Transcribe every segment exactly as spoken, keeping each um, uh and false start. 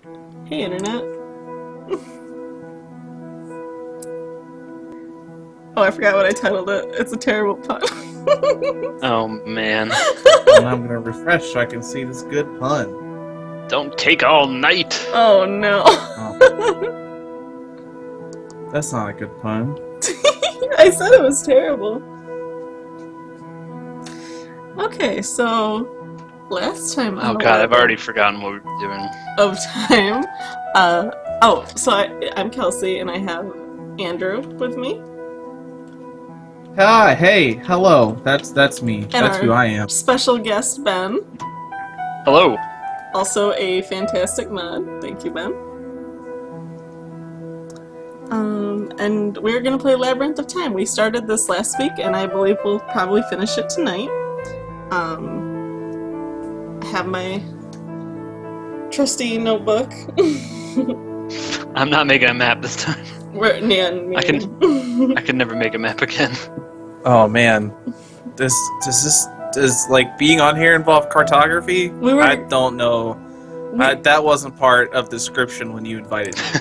Hey, Internet. Oh, I forgot what I titled it. It's a terrible pun. Oh, man. And I'm gonna refresh so I can see this good pun. Don't take all night. Oh, no. Oh. That's not a good pun. I said it was terrible. Okay, so last time Oh god, I've already forgotten what we were doing. Of time. Uh, oh, so I, I'm Kelsey, and I have Andrew with me. Hi, hey, hello. That's that's me. And that's our who I am. Special guest, Ben. Hello. Also a fantastic mod. Thank you, Ben. Um, and we're gonna play Labyrinth of Time. We started this last week, and I believe we'll probably finish it tonight. Um, I have my trusty notebook. I'm not making a map this time. We're, man, I can I can never make a map again. Oh man, this does this does like being on here involve cartography? We were, I don't know. we, I, that wasn't part of the description when you invited me.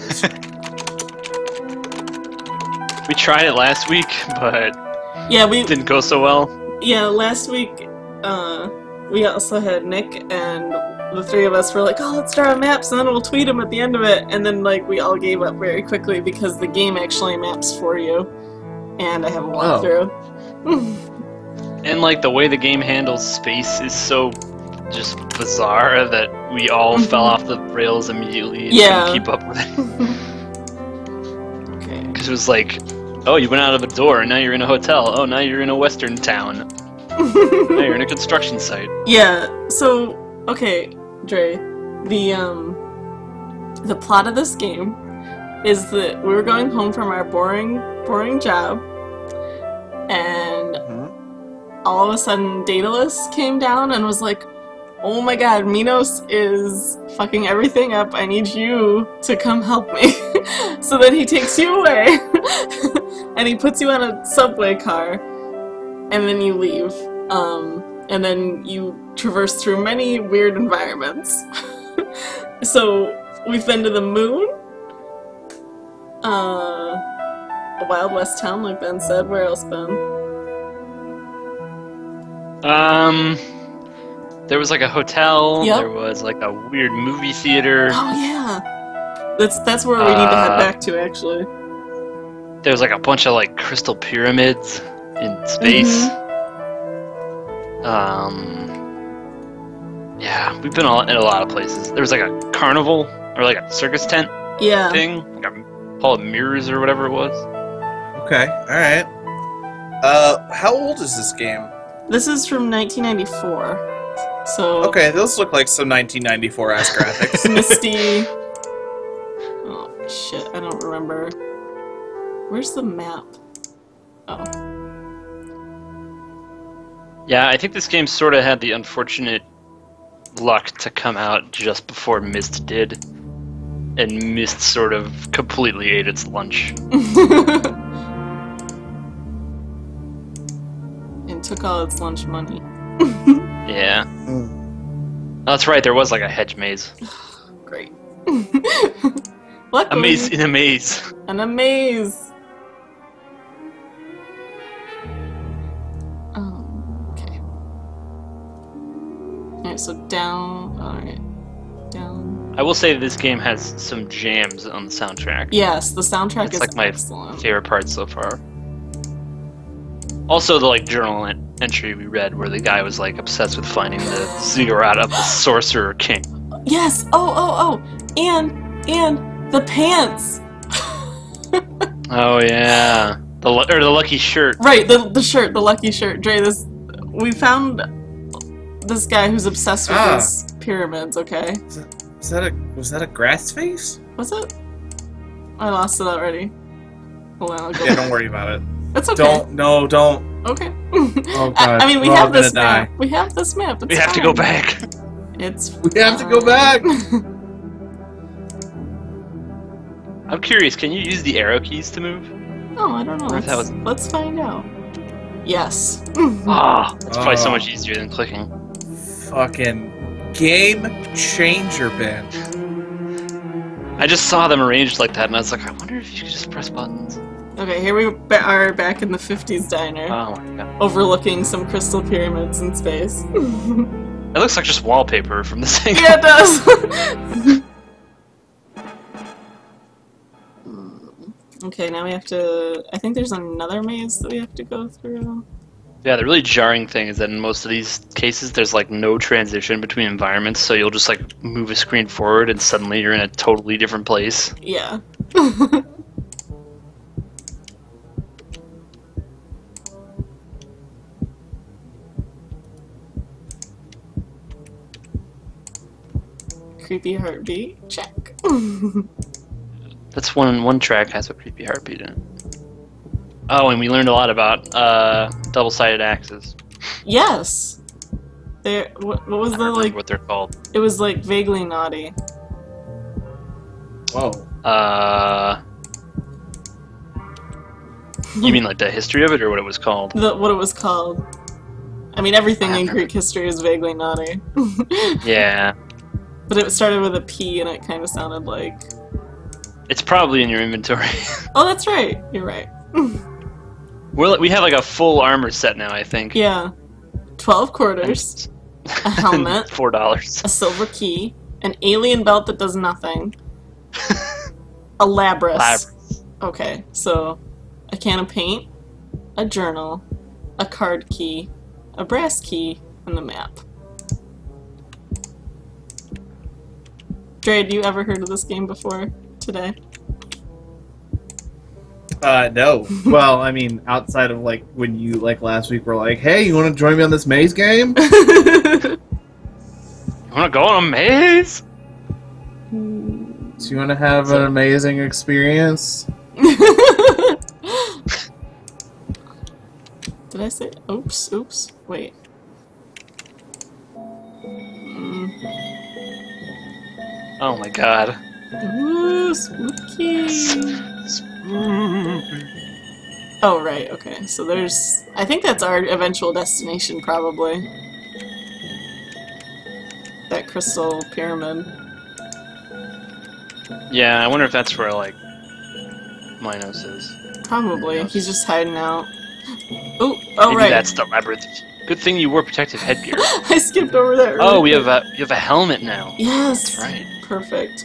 We tried it last week, but yeah, we it didn't go so well. yeah last week. Uh, we also had Nick, and the three of us were like, "Oh, let's draw maps, and then we'll tweet them at the end of it." And then like we all gave up very quickly because the game actually maps for you, and I have a walkthrough. Oh. And like the way the game handles space is so just bizarre that we all fell off the rails immediately and Yeah. couldn't keep up with it. Okay. Because it was like, oh, you went out of a door, and now you're in a hotel. Oh, now you're in a western town. Now you're in a construction site. Yeah. So okay, Dre, the um, the plot of this game is that we were going home from our boring, boring job, and Mhm. all of a sudden Daedalus came down and was like, "Oh my god, Minos is fucking everything up. I need you to come help me." So then he takes you away, and he puts you on a subway car, and then you leave. Um, and then you traverse through many weird environments. So we've been to the moon, uh, a Wild West town, like Ben said. Where else, Ben? Um, there was like a hotel. Yep. There was like a weird movie theater. Oh yeah, that's that's where we need to head Uh, back to actually. There was like a bunch of like crystal pyramids in space. Mm-hmm. Um, yeah, we've been all in a lot of places. There was like a carnival or like a circus tent Yeah. thing, like a hall of mirrors or whatever it was. Okay, all right. Uh, how old is this game? This is from nineteen ninety-four. So Okay, those look like some nineteen ninety-four ass graphics. misty. Oh shit, I don't remember. Where's the map? Oh. Yeah, I think this game sort of had the unfortunate luck to come out just before Myst did, and Myst sort of completely ate its lunch. And took all its lunch money. Yeah. Mm. Oh, that's right, there was like a hedge maze. Great. A Luckily, maze in a maze. an amaze. Um, okay. Alright, so down. Alright. Down. I will say this game has some jams on the soundtrack. Yes, the soundtrack It's is like my excellent. favorite part so far. Also, the like journal en- entry we read where the guy was like obsessed with finding the ziggurat of the Sorcerer King. Yes! Oh, oh, oh! And, and, the pants! Oh yeah, the lu- or the lucky shirt. Right, the the shirt, the lucky shirt. Dre, this, we found this guy who's obsessed with Ah. these pyramids, okay? Is that, is that a was that a grass face? Was it? I lost it already. Hold on, I'll go Yeah, back. don't worry about it. It's okay. Don't no don't. Okay. Oh I, god. I mean, we we're all have this gonna die. map. We have this map. It's We have to fine. go back. It's We have to go back. I'm curious, can you use the arrow keys to move? Oh, I don't know. Or if Let's, that was- let's find out. Yes. Ah, that's probably so Oh. much easier than clicking. Fucking game changer, Ben. I just saw them arranged like that, and I was like, I wonder if you could just press buttons. Okay, here we ba- are back in the fifties diner, Oh my god. overlooking some crystal pyramids in space. It looks like just wallpaper from this thing. Yeah, it does! Okay, now we have to... I think there's another maze that we have to go through. Yeah, the really jarring thing is that in most of these cases, there's like no transition between environments, so you'll just like move a screen forward and suddenly you're in a totally different place. Yeah. Creepy heartbeat? Check. That's one one track has a creepy heartbeat in it. Oh, and we learned a lot about uh, double-sided axes. Yes! There, what, what was I the, don't like... remember what they're called. It was, like, vaguely naughty. Whoa. Uh... You mean like the history of it, or what it was called? The, what it was called. I mean, everything I in don't Greek history is vaguely naughty. Yeah. But it started with a P, and it kind of sounded like... It's probably in your inventory. Oh, that's right. You're right. We're, we have like a full armor set now, I think. Yeah. Twelve quarters. A helmet. Four dollars. A silver key. An alien belt that does nothing. A labrys. Labyrinth. Okay, so... A can of paint. A journal. A card key. A brass key. And the map. Dre, have you ever heard of this game before today? Uh, no. Well, I mean, outside of, like, when you, like, last week were like, hey, you want to join me on this maze game? You wanna go on a maze? Do you want to have an amazing experience? Did I say? Oops, oops. Wait. Mm. Oh my god. Ooh, spooky. Oh, right, okay. So there's... I think that's our eventual destination, probably. That crystal pyramid. Yeah, I wonder if that's where, like, Minos is. Probably. He's just hiding out. Ooh, oh, Maybe right. that's the labyrinth. Good thing you wore protective headgear. I skipped over that. Really Oh, we quick. have a you have a helmet now. Yes. That's right. Perfect.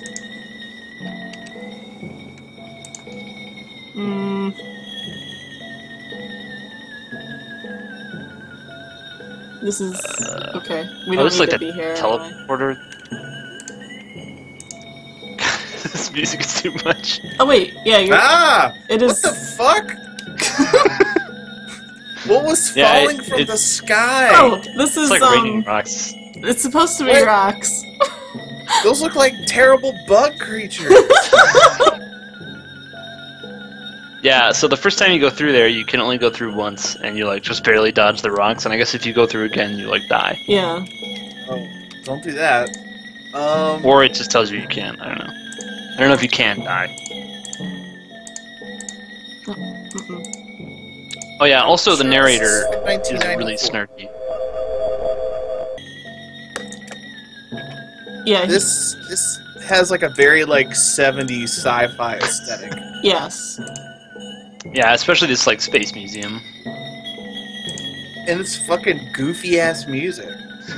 Hmm. This is Uh, okay. We Oh, don't this is need like to the be here. anyway. teleporter. This music is too much. Oh wait, yeah, you're. Ah! It What is. the fuck? What was Yeah, falling it- from it- the sky? Oh, this is It's like um. raining rocks. It's supposed to be What? rocks. Those look like terrible bug creatures. Yeah, so the first time you go through there, you can only go through once, and you like just barely dodge the rocks. And I guess if you go through again, you like die, Yeah. Oh, don't do that. Um. or it just tells you you can't. I don't know. I don't know if you can die. Mm-mm. Oh yeah, also the narrator is nineteen ninety-four. really snarky. Yeah. he- This this has like a very like seventies sci-fi aesthetic. Yes. Yeah, especially this like space museum. And it's fucking goofy ass music.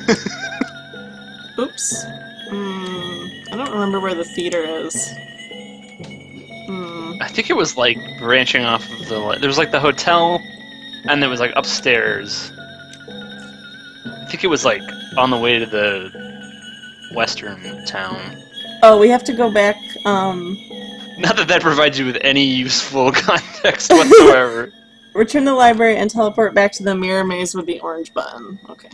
Oops. Hmm. I don't remember where the theater is. Hmm. I think it was like branching off of the. There was like the hotel, and there was like upstairs. I think it was like on the way to the western town. Oh, we have to go back. Um. Not that that provides you with any useful context whatsoever. Return to the library and teleport back to the mirror maze with the orange button. Okay.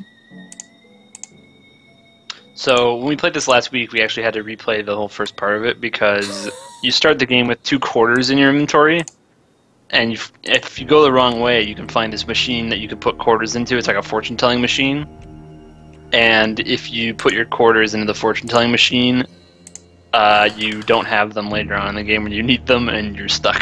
So when we played this last week, we actually had to replay the whole first part of it because you start the game with two quarters in your inventory, and you, if you go the wrong way, you can find this machine that you can put quarters into. It's like a fortune-telling machine, and if you put your quarters into the fortune-telling machine, uh, you don't have them later on in the game when you need them, and you're stuck.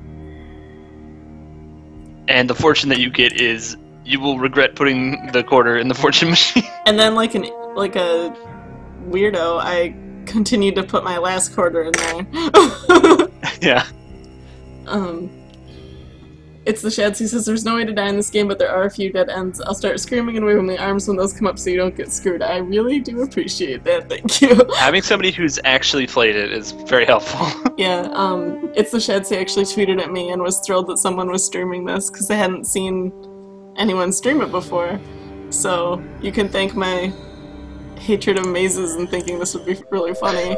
And the fortune that you get is you will regret putting the quarter in the fortune machine. And then, like an like a weirdo, I continued to put my last quarter in there. Yeah. Um, it's the Shads. He says, there's no way to die in this game, but there are a few dead ends. I'll start screaming and waving my arms when those come up so you don't get screwed. I really do appreciate that, thank you. Having somebody who's actually played it is very helpful. Yeah, um, it's the Shads. He actually tweeted at me and was thrilled that someone was streaming this, because I hadn't seen anyone stream it before. So, you can thank my hatred of mazes and thinking this would be really funny.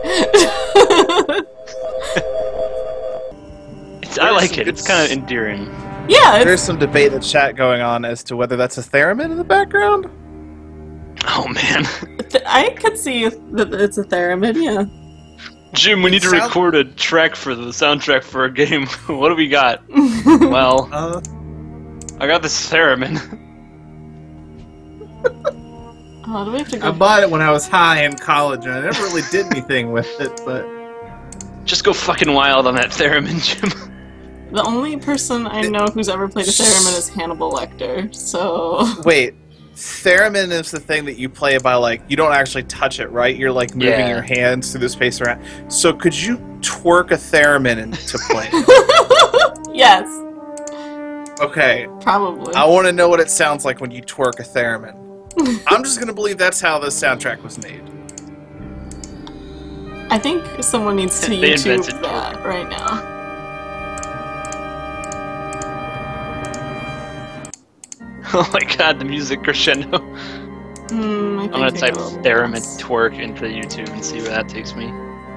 It's, I like it, it's kind of endearing. Yeah, it's... There's some debate in the chat going on as to whether that's a theremin in the background. Oh man. I could see that it's a theremin, yeah. Jim, we need to sound... record a track for the soundtrack for a game. What do we got? Well, uh... I got this theremin. Oh, do we have to go? I bought it when I was high in college, and I never really did anything with it, but... Just go fucking wild on that theremin, Jim. The only person I know who's ever played a theremin is Hannibal Lecter, so... Wait, theremin is the thing that you play by, like, you don't actually touch it, right? You're, like, moving Yeah. your hands through the space around. So could you twerk a theremin into play? Yes. Okay. Probably. I want to know what it sounds like when you twerk a theremin. I'm just going to believe that's how this soundtrack was made. I think someone needs to They YouTube invented that right now. Oh my god, the music crescendo. Mm, I I'm gonna think type I will. theremin twerk into YouTube and see where that takes me.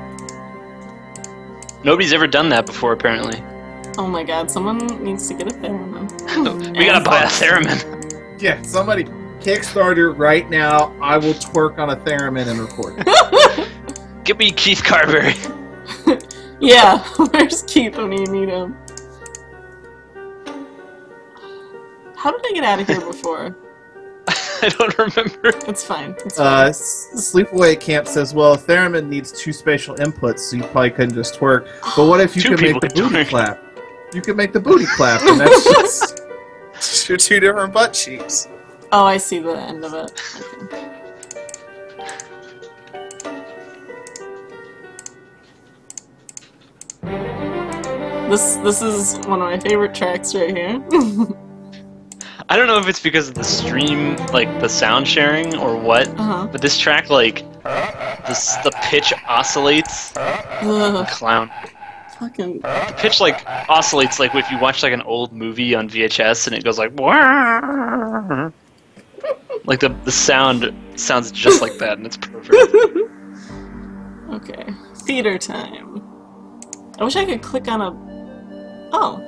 Nobody's ever done that before, apparently. Oh my god, someone needs to get a theremin. We gotta buy a theremin. Yeah, somebody Kickstarter right now. I will twerk on a theremin and record. Give me Keith Carberry. Yeah, where's Keith when you need him? How did I get out of here before? I don't remember. It's fine. It's Uh, fine. S- Sleepaway Camp says, well, a theremin needs two spatial inputs, so you probably couldn't just twerk. But what if you Two could make people the could booty twerk. clap? You could make the booty clap, and that's just two, two different butt cheeks. Oh, I see the end of it. Okay. This this is one of my favorite tracks right here. I don't know if it's because of the stream, like the sound sharing or what, Uh-huh. but this track, like, this, the pitch oscillates. Ugh, Clown. fucking. The pitch, like, oscillates like if you watch, like, an old movie on V H S and it goes like, "Wah." Like, the, the sound sounds just like that, and it's perfect. Okay. Theater time. I wish I could click on a... Oh.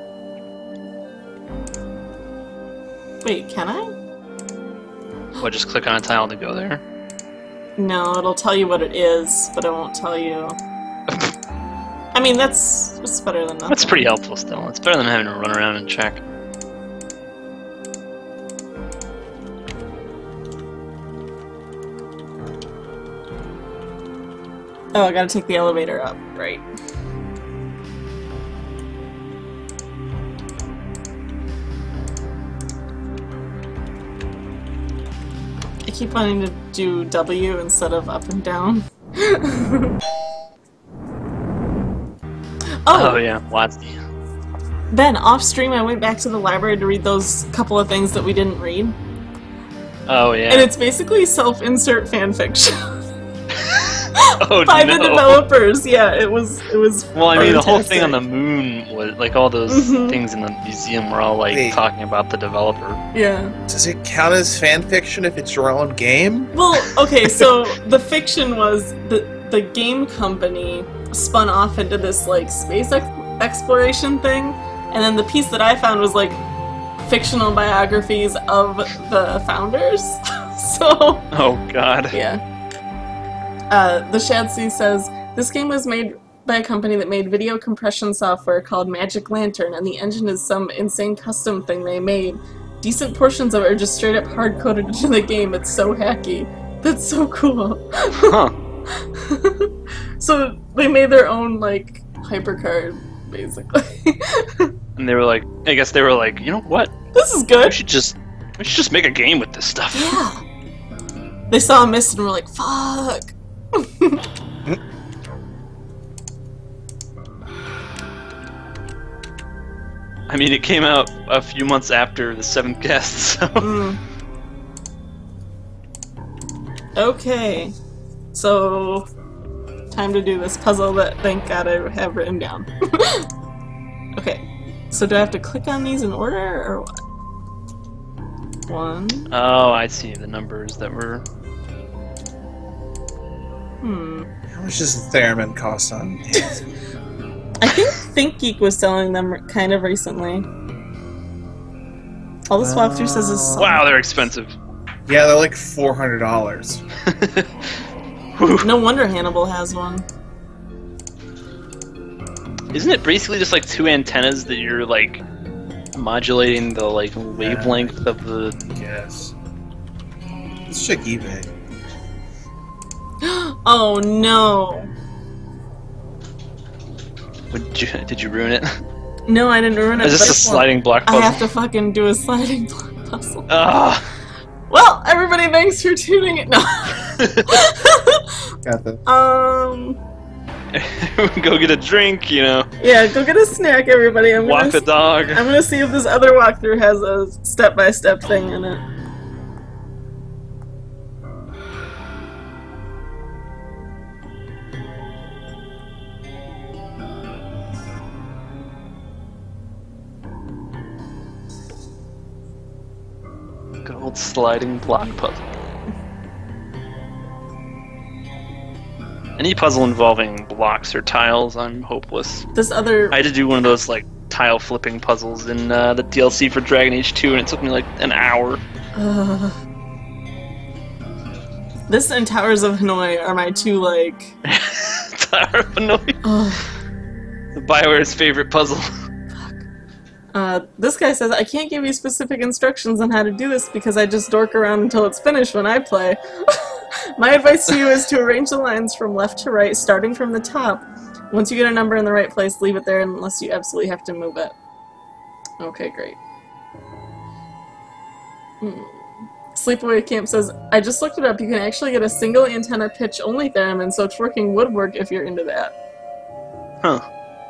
Wait, can I? What, just click on a tile to go there? No, it'll tell you what it is, but it won't tell you... I mean, that's, that's better than nothing. That's pretty helpful still. It's better than having to run around and check. Oh, I gotta take the elevator up, right. I keep wanting to do W instead of up and down. Oh, Oh, yeah, lots. Ben, off stream I went back to the library to read those couple of things that we didn't read. Oh, yeah. And it's basically self-insert fanfiction. Oh, By no. the developers, yeah, it was it was Well, I mean, the whole thing fantastic. on the moon was like all those Mhm. things in the museum were all like Wait. talking about the developer. Yeah. Does it count as fan fiction if it's your own game? Well, okay, so the fiction was the the game company spun off into this like space ex exploration thing, and then the piece that I found was like fictional biographies of the founders. So Oh God. yeah. Uh, the Shadsea says, this game was made by a company that made video compression software called Magic Lantern, and the engine is some insane custom thing they made. Decent portions of it are just straight up hard-coded into the game. It's so hacky. That's so cool. Huh. So they made their own, like, hypercard, basically. And they were like, I guess they were like, you know what? This is We good. should just, we should just make a game with this stuff. Yeah. They saw a mist and were like, fuck. I mean, it came out a few months after the seventh guest, so... Mm. Okay. So... time to do this puzzle that, thank God, I have written down. Okay. So do I have to click on these in order, or what? One. Oh, I see the numbers that were... Hmm. How much does the Theramin cost on? I think ThinkGeek was selling them kind of recently. All this walkthrough says is... Wow, they're expensive. Yeah, they're like four hundred dollars. No wonder Hannibal has one. Isn't it basically just like two antennas that you're like modulating the like wavelength of the... Yes. Let's check eBay. Oh no! Would you, did you ruin it? No, I didn't ruin it. Is this but a sliding block I puzzle? have to fucking do a sliding block puzzle. Ah. Well, everybody, thanks for tuning in. No. Got the. Um. Go get a drink, you know. Yeah, go get a snack, everybody. I'm Walk gonna the s- dog. I'm gonna see if this other walkthrough has a step-by-step thing in it. Good old sliding block puzzle. Any puzzle involving blocks or tiles, I'm hopeless. This other. I had to do one of those like tile flipping puzzles in uh, the D L C for Dragon Age two, and it took me like an hour. Uh, this and Towers of Hanoi are my two, like. Tower of Hanoi. Uh, The BioWare's favorite puzzle. uh, this guy says, I can't give you specific instructions on how to do this because I just dork around until it's finished when I play. My advice to you is to arrange the lines from left to right, starting from the top. Once you get a number in the right place, leave it there unless you absolutely have to move it. Okay, great. Hmm. Sleepaway Camp says, I just looked it up. You can actually get a single antenna pitch only theremin, so twerking would work if you're into that. Huh.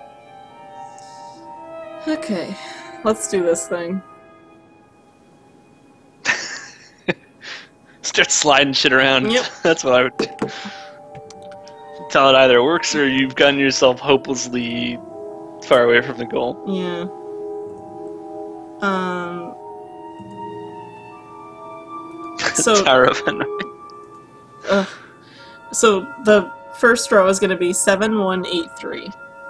Okay, let's do this thing. Start sliding shit around. Yep. That's what I would do. Tell it either works or you've gotten yourself hopelessly far away from the goal. Yeah. Um. So. Tower of Hanoi. Uh, so the first row is going to be seven one eight three.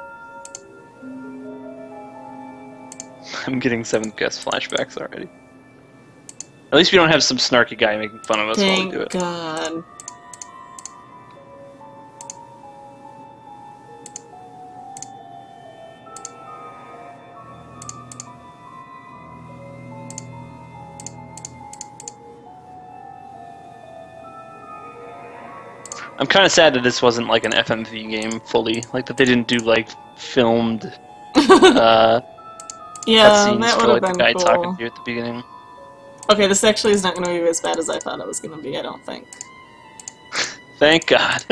I'm getting seventh guest flashbacks already. At least we don't have some snarky guy making fun of us while we Thank do it. God. I'm kind of sad that this wasn't like an F M V game fully, like that they didn't do like filmed uh, Yeah, cutscenes that for would like have the been guy talking cool. to you at the beginning. Okay, this actually is not going to be as bad as I thought it was going to be, I don't think. Thank God.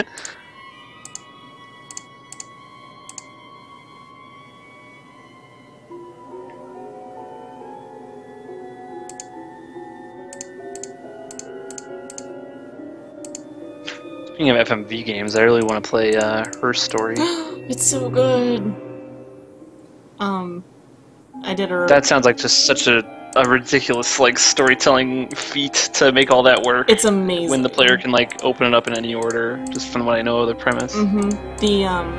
Speaking of F M V games, I really want to play uh, Her Story. It's so good. Um, I did a. That sounds like just such a, a ridiculous like storytelling feat to make all that work. It's amazing. When the player can like open it up in any order, just from what I know of the premise. Mm-hmm. The um,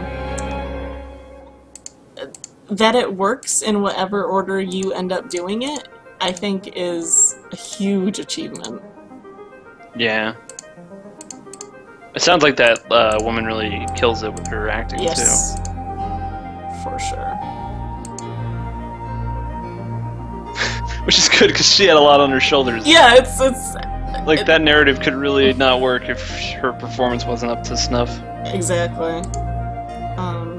that it works in whatever order you end up doing it, I think is a huge achievement. Yeah. It sounds like that uh, woman really kills it with her acting Yes, for sure. too. Which is good because she had a lot on her shoulders. Yeah, it's it's Like it- that narrative could really not work if her performance wasn't up to snuff. exactly. Um,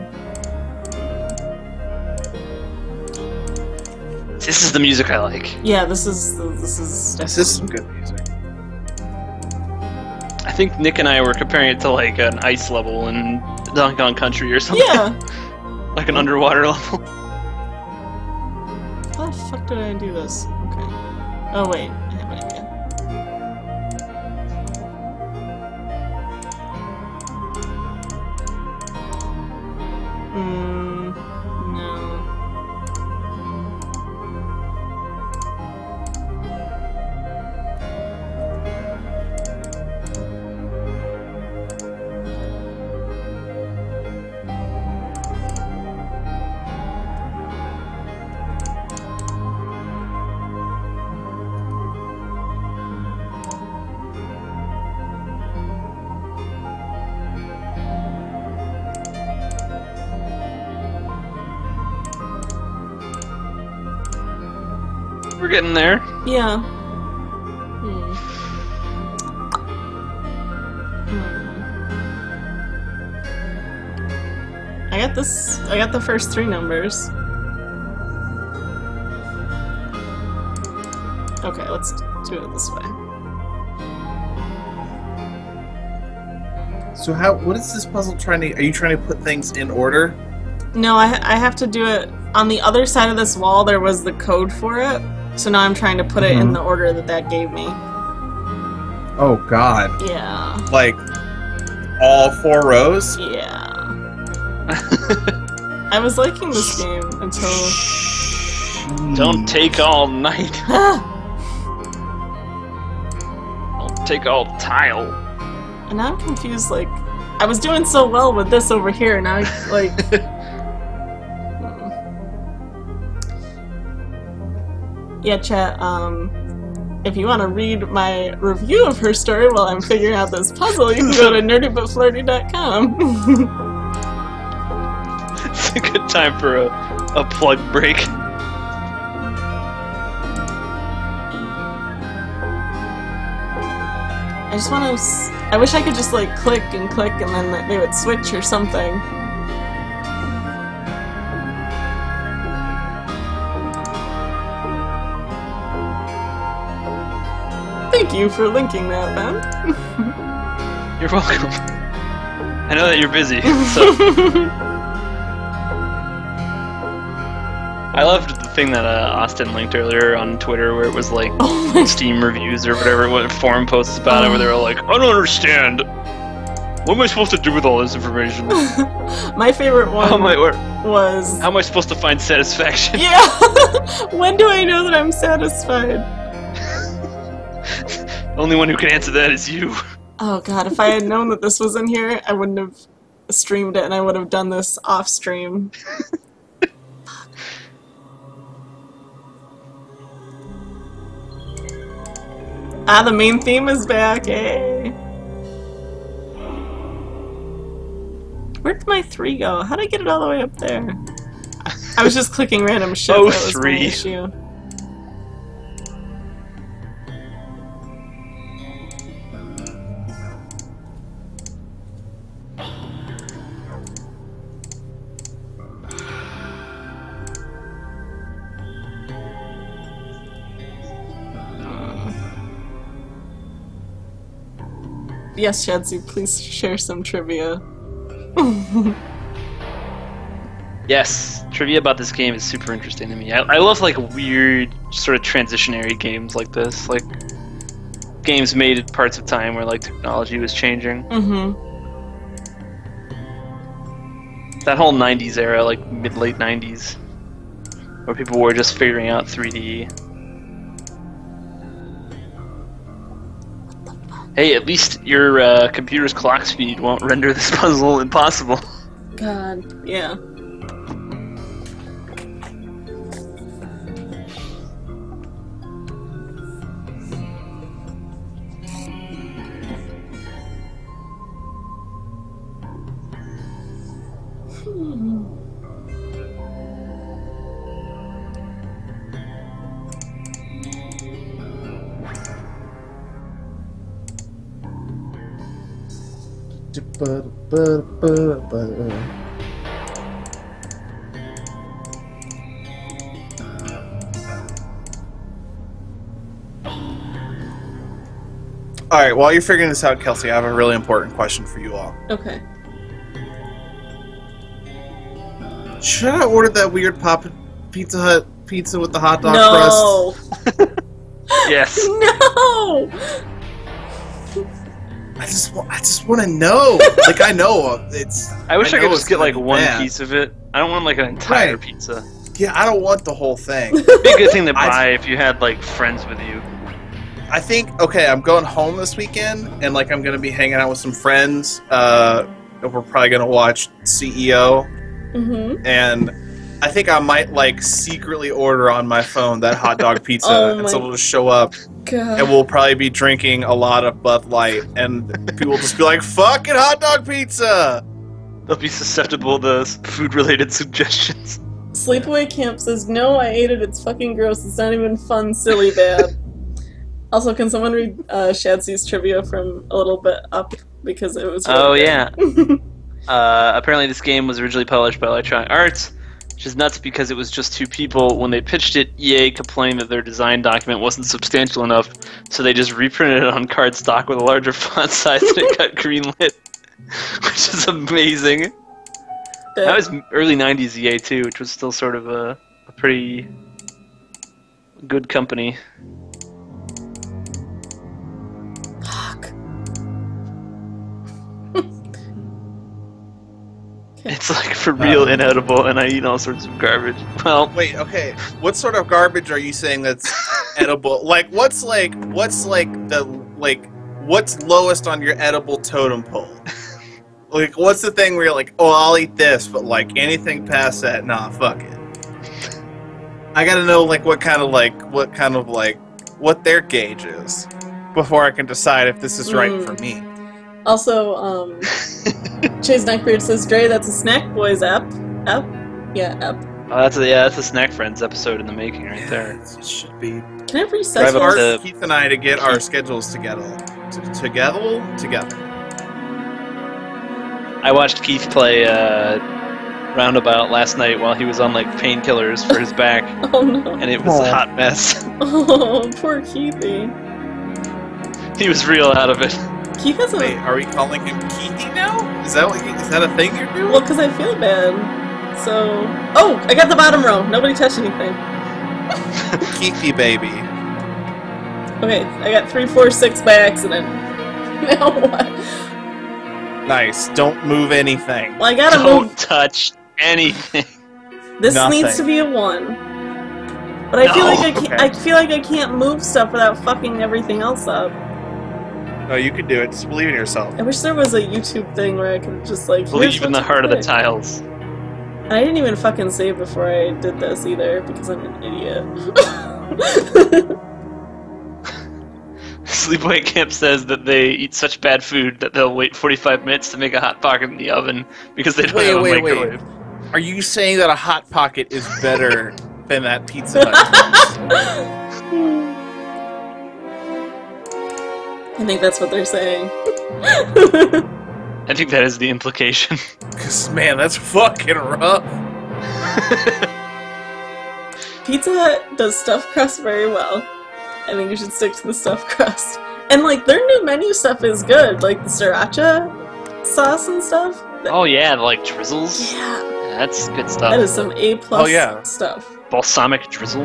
This is the music I like. yeah, this is this is This is some good music. I think Nick and I were comparing it to like an ice level in Donkey Kong Country or something. yeah. Like an underwater level. the fuck did I do this? Okay. Oh wait, I have an idea. Hmm. No. We're getting there. Yeah. Hmm. Hmm. I got this. I got the first three numbers. Okay, let's do it this way. So how? What is this puzzle trying to? Are you trying to put things in order? No, I I have to do it on the other side of this wall. There was the code for it, so now I'm trying to put it Mhm. in the order that that gave me. Oh God! Yeah. Like all four rows? Yeah. I was liking this game until. Don't take all night. Don't take all tile. And now I'm confused, like, I was doing so well with this over here, and now, I, like... yeah, chat, um, if you want to read my review of her story while I'm figuring out this puzzle, you can go to nerdy but flirty dot com. It's a good time for a, a plug break. I just want to... I wish I could just, like, click and click and then they would switch or something. Thank you for linking that, Ben. You're welcome. I know that you're busy, so... I loved the thing that uh, Austin linked earlier on Twitter where it was like Oh my Steam reviews or whatever, what forum posts about it, where they were like, I don't understand. What am I supposed to do with all this information? My favorite one How am I, or, was... how am I supposed to find satisfaction? Yeah! When do I know that I'm satisfied? The only one who can answer that is you. Oh god, if I had known that this was in here, I wouldn't have streamed it and I would have done this off stream. Ah, the main theme is back, eh? Where'd my three go? How'd I get it all the way up there? I was just clicking random shit. Oh, that was my three. issue. Yes, Shadzy, please share some trivia. Yes, trivia about this game is super interesting to me. I, I love like weird sort of transitionary games like this, like games made at parts of time where like technology was changing. Mm-hmm. That whole nineties era, like mid-late nineties, where people were just figuring out three D. Hey, at least your uh, computer's clock speed won't render this puzzle impossible. God, yeah. Alright, while you're figuring this out, Kelsey, I have a really important question for you all. Okay. Should I order that weird Pop Pizza Hut pizza with the hot dog No. Yes. No. crust? I just, wa- I just want to know. Like I know it's. I wish I, know could it's just get gonna like be one bad. piece of it. I don't want like an entire Right. pizza. Yeah, I don't want the whole thing. It'd be a good thing to I- buy if you had like friends with you. I think okay, I'm going home this weekend, and like I'm gonna be hanging out with some friends. Uh, and we're probably gonna watch C E O, Mm-hmm. and I think I might like secretly order on my phone that hot dog pizza, Oh and so my it'll just show up, God. and we'll probably be drinking a lot of Bud Light, and people will just be like, "Fucking hot dog pizza!" They'll be susceptible to food-related suggestions. Sleepaway Camp says, no, I ate it. It's fucking gross. It's not even fun, silly, bad. Also, can someone read uh, Shadsy's trivia from a little bit up? Because it was really Oh good. yeah. Uh, apparently, this game was originally published by Electronic Arts, which is nuts because it was just two people. When they pitched it, E A complained that their design document wasn't substantial enough, so they just reprinted it on cardstock with a larger font size and it got greenlit, which is amazing. That- That was early nineties E A too, which was still sort of a, a pretty good company. Fuck. It's like for real inedible, and I eat all sorts of garbage. Well, Wait, okay. What sort of garbage are you saying that's edible? Like, what's like, what's like the like, what's lowest on your edible totem pole? Like, what's the thing where you're like, oh, I'll eat this, but like anything past that, nah, fuck it. I gotta know like what kind of like, what kind of like, what their gauge is before I can decide if this is right Mm. for me. Also, um, Chase Neckbeard says, Dre, that's a Snack Boys app. App? Yeah, app. oh, that's a, yeah, that's a Snack Friends episode in the making right there. It should be. Can I reset Drive up Hard this? to- for Keith and I to get our schedules together. T- together, together. I watched Keith play uh, Roundabout last night while he was on like painkillers for his back, Oh no. and it was Oh. a hot mess. Oh, poor Keithy. He was real out of it. Keith has a... Wait, are we calling him Keithy now? Is that what you, is that a thing you're doing? Well, because I feel bad. So... Oh! I got the bottom row. Nobody touched anything. Keithy baby. Okay, I got three, four, six by accident. Now what? Nice. Don't move anything. Well, I gotta Don't move... touch anything. This Nothing. needs to be a one. But I feel No. like I can't... Okay. I feel like I can't move stuff without fucking everything else up. No, you can do it. Just believe in yourself. I wish there was a YouTube thing where I could just like... here's Believe in what the to heart of the click. tiles. And I didn't even fucking save before I did this either, because I'm an idiot. Sleepaway Camp says that they eat such bad food that they'll wait forty-five minutes to make a hot pocket in the oven because they don't Wait, have a wait, wait. microwave. Are you saying that a Hot Pocket is better than that Pizza Hut? I think that's what they're saying. I think that is the implication. Because, man, that's fucking rough. Pizza Hut does stuffed crust very well. I think you should stick to the stuffed crust. And like their new menu stuff is good, like the sriracha sauce and stuff. Oh yeah, the, like drizzles. Yeah, Yeah, that's good stuff. that is some A plus Oh, yeah. stuff. Balsamic drizzle.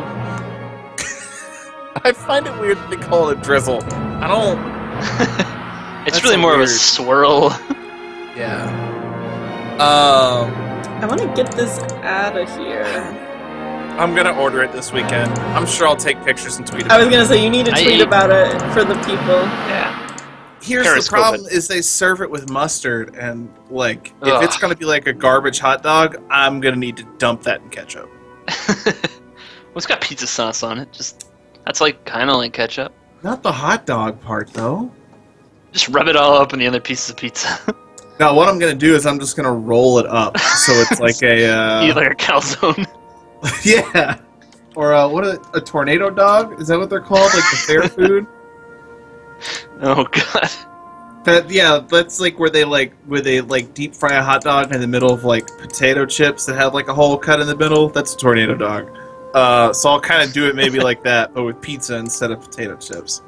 I find it weird that they call it drizzle. I don't... It's That's really more of a weird. swirl. Yeah. Um... I want to get this out of here. I'm gonna order it this weekend. I'm sure I'll take pictures and tweet I about was it. gonna say you need to I tweet ate- about it for the people. Yeah. Here's the Periscope problem: it. is they serve it with mustard, and like, Ugh. if it's gonna be like a garbage hot dog, I'm gonna need to dump that in ketchup. Well, it's got pizza sauce on it. Just that's like kind of like ketchup. Not the hot dog part, though. Just rub it all up in the other pieces of pizza. Now, what I'm gonna do is I'm just gonna roll it up, so it's like a uh, Eat like a calzone. yeah, or uh, what a, a tornado dog? Is that what they're called? Like the fair food? Oh god. That yeah, that's like where they like where they like deep fry a hot dog in the middle of like potato chips that have like a hole cut in the middle. That's a tornado dog. Uh, so I'll kind of do it maybe like that, but with pizza instead of potato chips.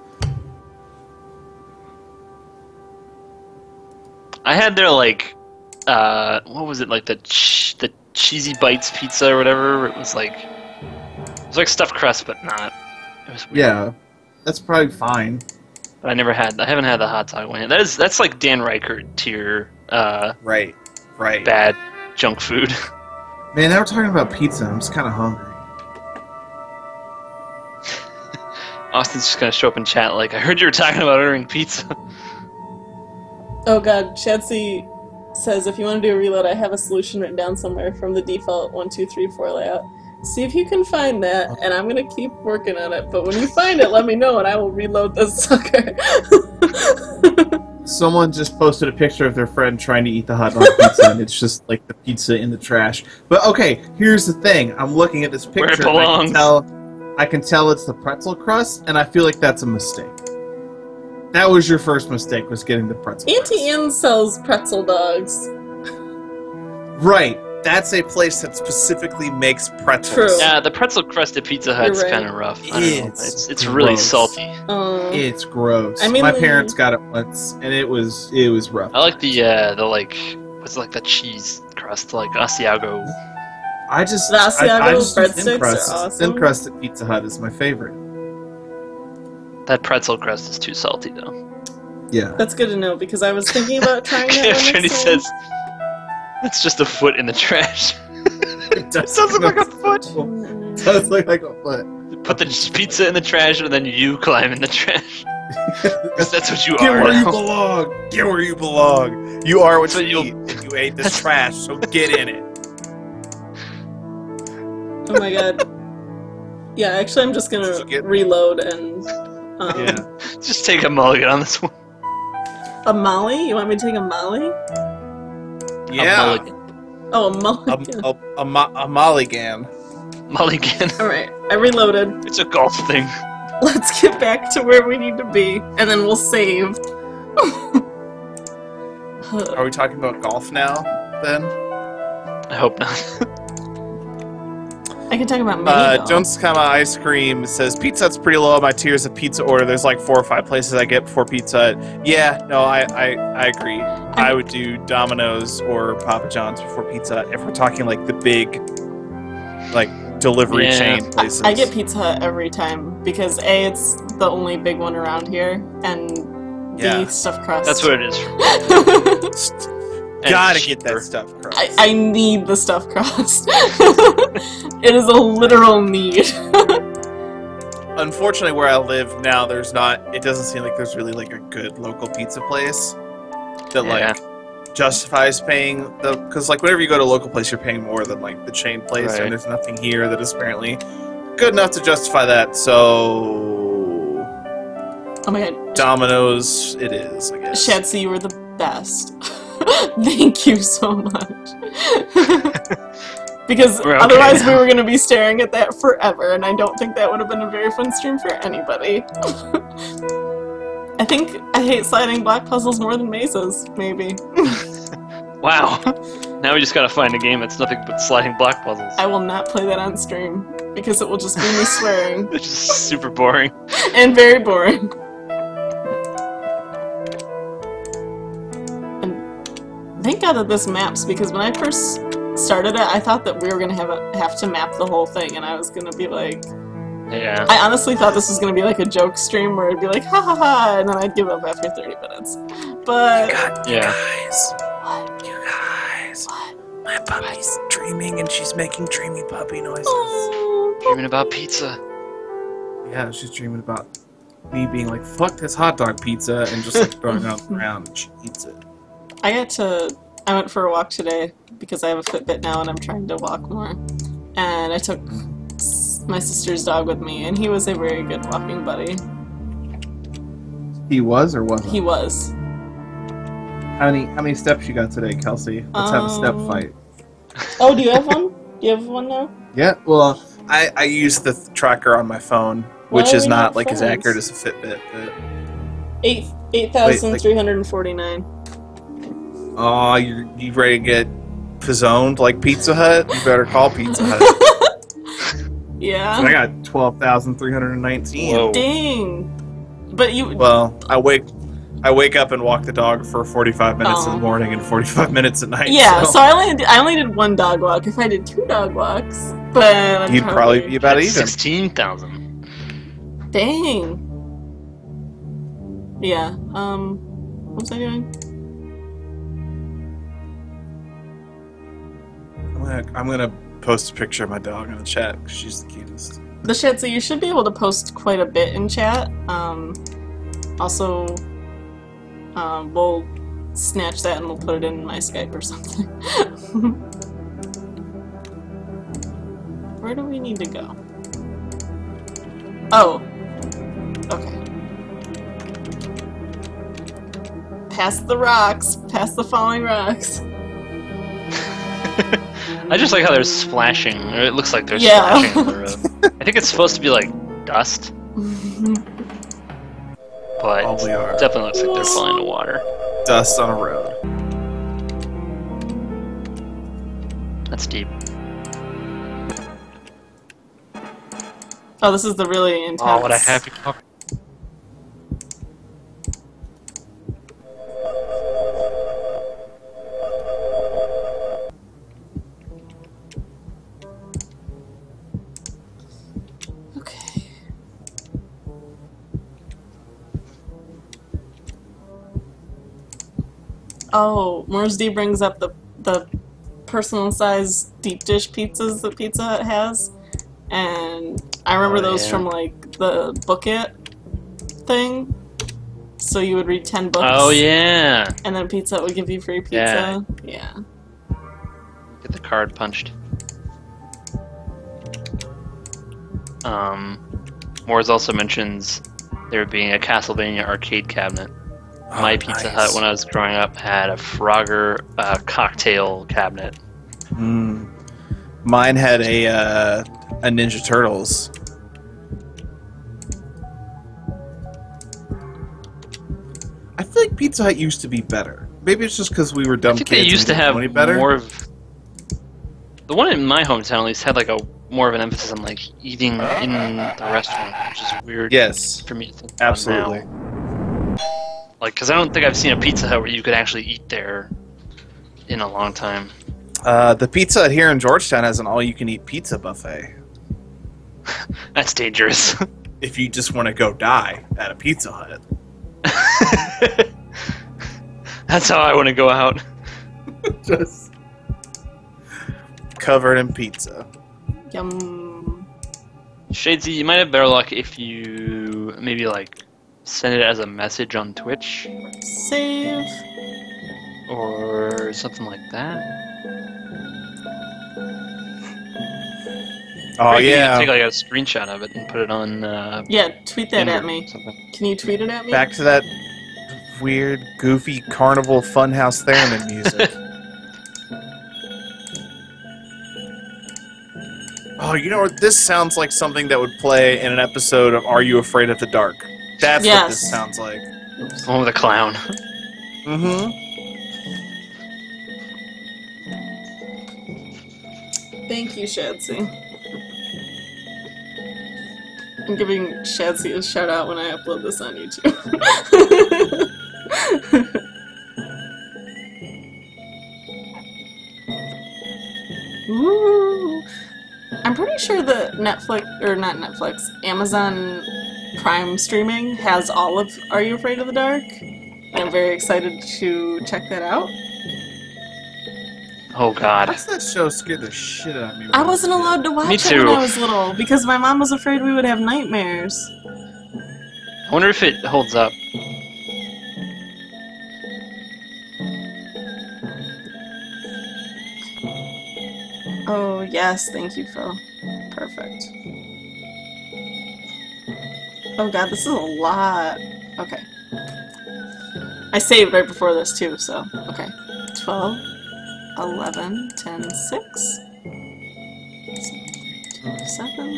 I had their like, uh, what was it like the ch- the cheesy bites pizza or whatever? Where it was like was like stuffed crust, but not. It was weird. Yeah, that's probably fine. But I never had. I haven't had the hot dog one. That is that's like Dan Reichert tier. Uh, Right. Right. bad junk food. Man, now we're talking about pizza. I'm just kind of hungry. Austin's just gonna show up in chat like, I heard you were talking about ordering pizza. Oh god, Chadsey says, if you want to do a reload, I have a solution written down somewhere from the default one two three four layout. See if you can find that, and I'm gonna keep working on it, but when you find it, let me know and I will reload this sucker. Someone just posted a picture of their friend trying to eat the hot dog pizza, and it's just like the pizza in the trash. But okay, here's the thing. I'm looking at this picture, Where it and I can belongs. tell, I can tell it's the pretzel crust, and I feel like that's a mistake. That was your first mistake, was getting the pretzel crust. Auntie Anne sells pretzel dogs. Right. That's a place that specifically makes pretzels. True. Yeah, the pretzel crust at Pizza Hut's You're right. kind of rough. I don't know. It's It's it's really gross. salty. Um, It's gross. I mean, My the- parents got it once, and it was it was rough. I like the uh the like what's it, like the cheese crust, like Asiago. I just The I, I Asiago just do breadsticks thin are crust. awesome. Thin crust at Pizza Hut is my favorite. That pretzel crust is too salty though. Yeah. That's good to know, because I was thinking about trying that one Trinity next time. says it's just a foot in the trash. It does Does look like a foot. It does look like a foot. Put the pizza in the trash and then you climb in the trash. 'Cause that's what you Get are where you now. belong. Get where you belong. You are what So you you'll- eat. And you ate this trash, so get in it. Oh my god. Yeah, actually I'm just Did gonna you get- reload and... Um, Yeah. Just take a mulligan on this one. A molly? You want me to take a molly? A Yeah. mulligan. Oh, a A, mulligan. a, a, mo- a molligan. Mulligan. Alright, I reloaded. It's a golf thing. Let's get back to where we need to be, and then we'll save. Are we talking about golf now, then? I hope not. I can talk about mini Uh, golf. Jones Kama Ice Cream says, Pizza Hut's pretty low on my tiers of pizza order. There's like four or five places I get before Pizza Hut. Yeah, no, I, I, I agree. I would do Domino's or Papa John's before Pizza Hut if we're talking like the big, like, delivery Yeah. chain places. I get Pizza Hut every time because A, it's the only big one around here, and B, Yeah. stuffed crust. That's what it is. For And Gotta it's get cheaper. that stuff, crust. I, I need the stuffed crust. It is a literal need. Unfortunately, where I live now, there's not. It doesn't seem like there's really like a good local pizza place that Yeah. like justifies paying the. Because like whenever you go to a local place, you're paying more than like the chain place, Right. and there's nothing here that is apparently good enough to justify that. So Oh my god. Domino's, it is. I guess. Shatsy, you were the best. Thank you so much. Because We're okay otherwise we now. were going to be staring at that forever, and I don't think that would have been a very fun stream for anybody. I think I hate sliding block puzzles more than mazes, maybe. Wow. Now we just gotta find a game that's nothing but sliding block puzzles. I will not play that on stream, because it will just be me swearing. It's just super boring. And very boring. And thank God that this maps, because when I first started it, I thought that we were gonna have a, have to map the whole thing, and I was gonna be like, Yeah. I honestly thought this was gonna be like a joke stream where it'd be like, ha ha ha, and then I'd give up after thirty minutes. But Yeah. Guys, what? you guys, What? my puppy's dreaming and she's making dreamy puppy noises. Oh, Dreaming about pizza. Yeah, she's dreaming about me being like, fuck this hot dog pizza, and just like throwing it on the ground and she eats it. I got to. I went for a walk today because I have a Fitbit now and I'm trying to walk more. And I took s- my sister's dog with me, and he was a very good walking buddy. He was or wasn't? He was. How many how many steps you got today, Kelsey? Let's have a step Um, fight. Oh, do you have one? Do you have one now? Yeah, well, I, I use the th- tracker on my phone, Why which do is we not have like as phones? accurate as a Fitbit. But... Eight eight thousand three hundred and forty nine. Oh, you you ready to get pizzoned like Pizza Hut? You better call Pizza Hut. I Yeah. got twelve thousand three hundred nineteen. Whoa. Dang. But you. Well, I wake I wake up and walk the dog for forty-five minutes in Oh. the morning and forty-five minutes at night. Yeah, so, so I only did, I only did one dog walk. If I did two dog walks, but I'm you'd probably be about even. Sixteen thousand. Dang. Yeah. Um. What was I doing? I'm gonna, I'm gonna post a picture of my dog in the chat because she's the cutest. The shit. So you should be able to post quite a bit in chat. Um. Also, um, we'll snatch that and we'll put it in my Skype or something. Where do we need to go? Oh. Okay. Past the rocks. Past the falling rocks. I just like how they're splashing. Or it looks like they're Yeah. splashing on the road. I think it's supposed to be like dust, but Oh, we are. it definitely looks like they're falling into water. Dust on a road. That's deep. Oh, this is the really intense. Oh, what a happy couple. Okay. Oh, Mors D brings up the the personal-sized deep dish pizzas that Pizza Hut has, and I remember Oh, those yeah. from like the Book It thing. So you would read ten books. Oh yeah. And then Pizza Hut would give you free Yeah. pizza. Yeah. Get the card punched. Um, Moores also mentions there being a Castlevania arcade cabinet. Oh, My Pizza nice. Hut, when I was growing up, had a Frogger uh, cocktail cabinet. Mm. Mine had a uh, a Ninja Turtles. I feel like Pizza Hut used to be better. Maybe it's just because we were dumb I think kids. they and used we to didn't have know any better. more of. The one in my hometown at least had like a more of an emphasis on like eating in the restaurant, which is weird Yes, for me to think about absolutely. now. Like, because I don't think I've seen a Pizza Hut where you could actually eat there in a long time. Uh, the Pizza Hut here in Georgetown has an all-you-can-eat pizza buffet. That's dangerous. If you just want to go die at a Pizza Hut. That's how I want to go out. Just covered in pizza. Yum. Shadesy, you might have better luck if you maybe like send it as a message on Twitch Save. or something like that. Oh Or you can yeah. take like a screenshot of it and put it on. Uh, Yeah, tweet that Tinder at or me. something. Can you tweet it at me? Back to that weird, goofy carnival funhouse theremin music. Oh, you know what? This sounds like something that would play in an episode of Are You Afraid of the Dark? That's what Yes. this sounds like. Oops. The one with a clown. Mm-hmm. Thank you, Shadsy. I'm giving Shadsy a shout out when I upload this on YouTube. Woo! I'm pretty sure that Netflix, or not Netflix, Amazon Prime streaming has all of Are You Afraid of the Dark? And I'm very excited to check that out. Oh God. What's that show scared the shit out of me? when I was wasn't a kid? allowed to watch Me it when too. I was little because my mom was afraid we would have nightmares. I wonder if it holds up. Oh, yes, thank you, Phil. Perfect. Oh god, this is a lot. Okay. I saved right before this too, so, okay. twelve, eleven, ten, six, seven,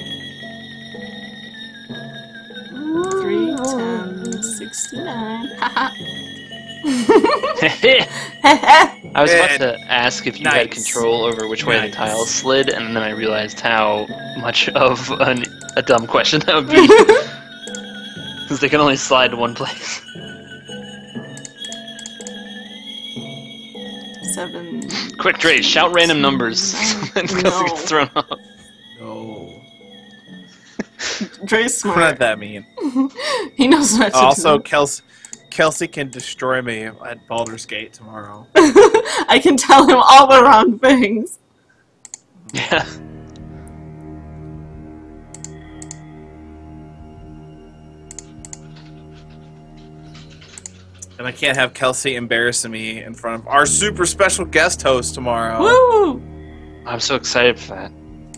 three, ten, sixty-nine. Haha. I was about And- to ask if you had Nice. control over which way Nice. the tiles slid, and then I realized how much of an, a dumb question that would be. Because they can only slide to one place. seven. Quick, Dre, shout random numbers. And Kelsey No. gets thrown off. No. Dre's What smart. does that mean? He knows what to Also, do. Kelsey, Kelsey can destroy me at Baldur's Gate tomorrow. I can tell him all the wrong things. Yeah. And I can't have Kelsey embarrassing me in front of our super special guest host tomorrow. Woo! I'm so excited for that.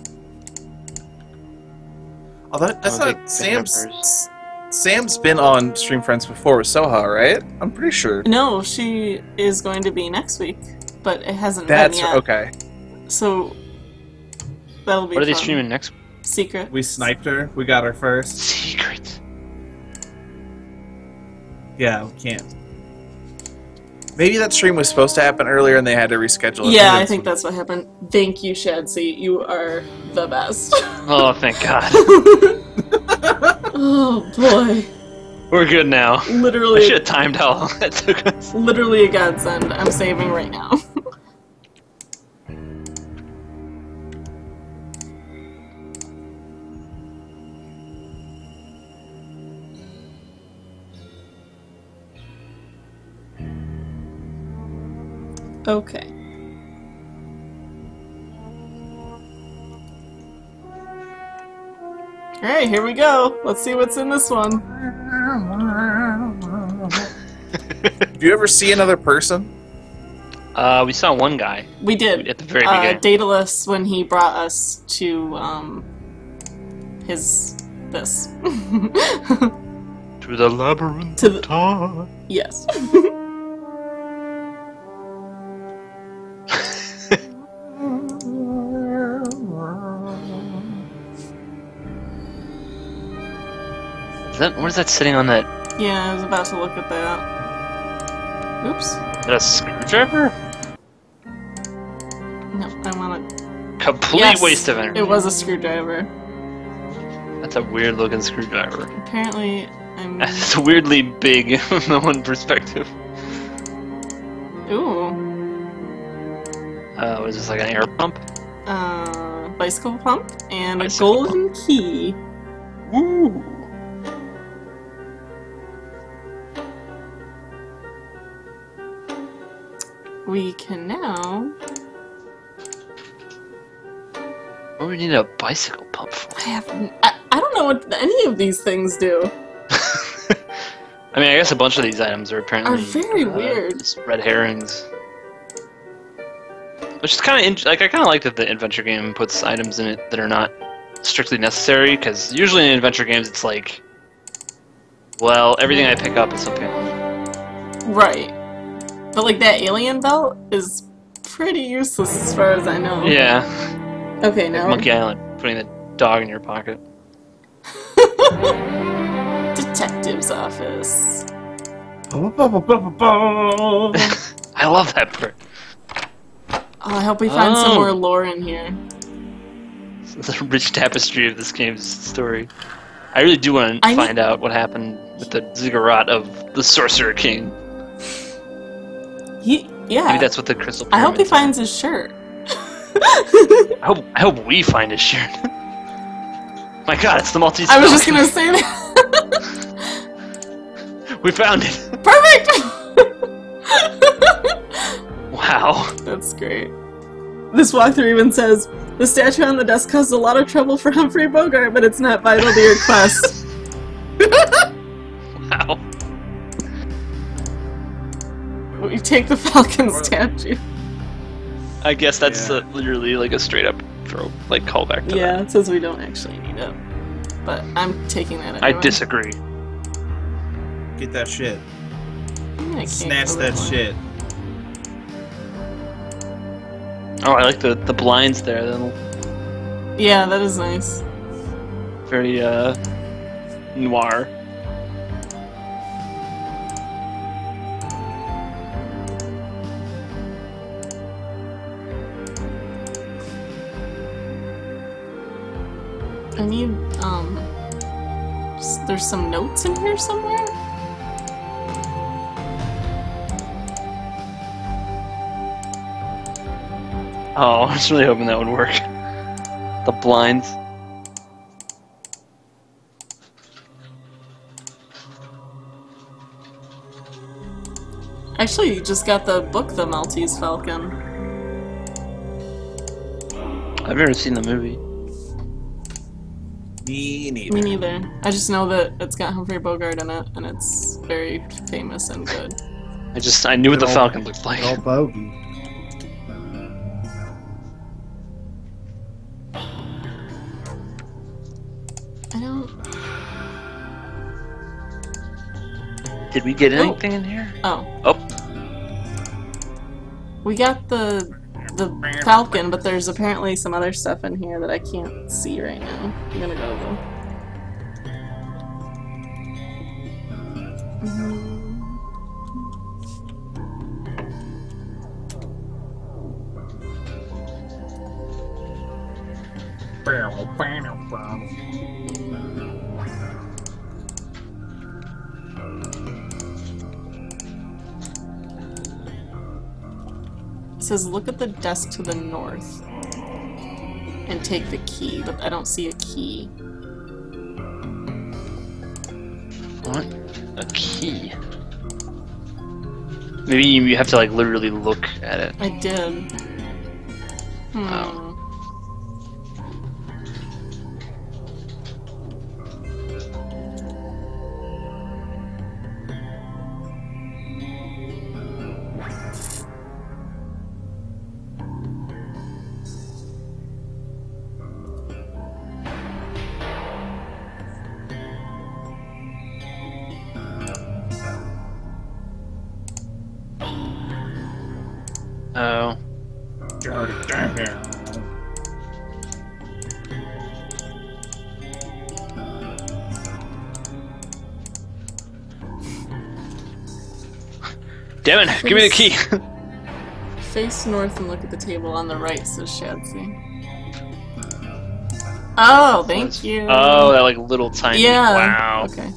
Oh, that, that's Oh, big- not big Sam's. numbers. Sam's been on StreamFriends before with Soha, right? I'm pretty sure. No, she is going to be next week, but it hasn't That's been yet. okay. So that'll be What are they fun. streaming next? Secret. We sniped her. We got her first. Secret. Yeah, we can't. Maybe that stream was supposed to happen earlier and they had to reschedule it. Yeah, I Maybe think that's what happened. Thank you, Shadzy. You are the best. Oh, thank God. Oh boy. We're good now. I should Literally, have timed how long that took us. literally a godsend. I'm saving right now. Okay. Alright, here we go. Let's see what's in this one. Do you ever see another person? Uh, we saw one guy We did. at the very Uh, beginning. Daedalus when he brought us to, um, his, this. To the labyrinth to the- of time. Yes. Is that, what is that sitting on that? Yeah, I was about to look at that. Oops. Is that a screwdriver? No, I want to... Complete Yes, waste of energy. It was a screwdriver. That's a weird looking screwdriver. Apparently, I'm... It's weirdly big from one perspective. Ooh. Uh, was this like an air pump? Uh, bicycle pump and Bicycle a golden key. Woo! We can now... What do we need a bicycle pump for? I have... I, I don't know what any of these things do. I mean, I guess a bunch of these items are apparently Are very uh, weird. just red herrings. Which is kind of like I kind of like that the adventure game puts items in it that are not strictly necessary, because usually in adventure games it's like, well, everything I pick up is something. Right. But like that alien belt is pretty useless as far as I know. Yeah, Okay, like now... Monkey Island, putting the dog in your pocket. Detective's office. I love that part. Oh, I hope we find some Oh. more lore in here. It's a rich tapestry of this game's story. I really do want to I find out what happened with the ziggurat of the Sorcerer King. He, yeah. Maybe that's what the crystal. I hope he pyramids are. finds his shirt. I hope. I hope we find his shirt. My God, it's the Maltese. I was just Falcon. gonna say that. We found it. Perfect! Wow. That's great. This walkthrough even says, the statue on the desk caused a lot of trouble for Humphrey Bogart, but it's not vital to your quest. Wow. We take the Falcon statue. I guess that's Yeah. uh, literally like a straight up throw, like callback to Yeah, that. it says we don't actually need it. But I'm taking that I anyway. disagree. Get that shit. I can't Snatch go that one. shit. Oh, I like the the blinds there. They're Yeah, that is nice. very uh noir. I need, um... s- there's some notes in here somewhere? Oh, I was really hoping that would work. The blinds. Actually, you just got the book, The Maltese Falcon. I've never seen the movie. Me neither. Me neither. I just know that it's got Humphrey Bogart in it, and it's very famous and good. I just I knew what the Good Falcon old- looked like. good old bogey. I don't... Did we get Oh. anything in here? Oh. Oh. We got the the Falcon, but there's apparently some other stuff in here that I can't see right now. I'm gonna go though. It says look at the desk to the north and take the key, but I don't see a key. What? A key? Maybe you have to like literally look at it. I did. Hmm. Oh. Oh. Damn it! Give me the key. Face north and look at the table on the right, says Shadsy. Oh, thank you. Oh, that like little tiny. Yeah. Wow. Okay.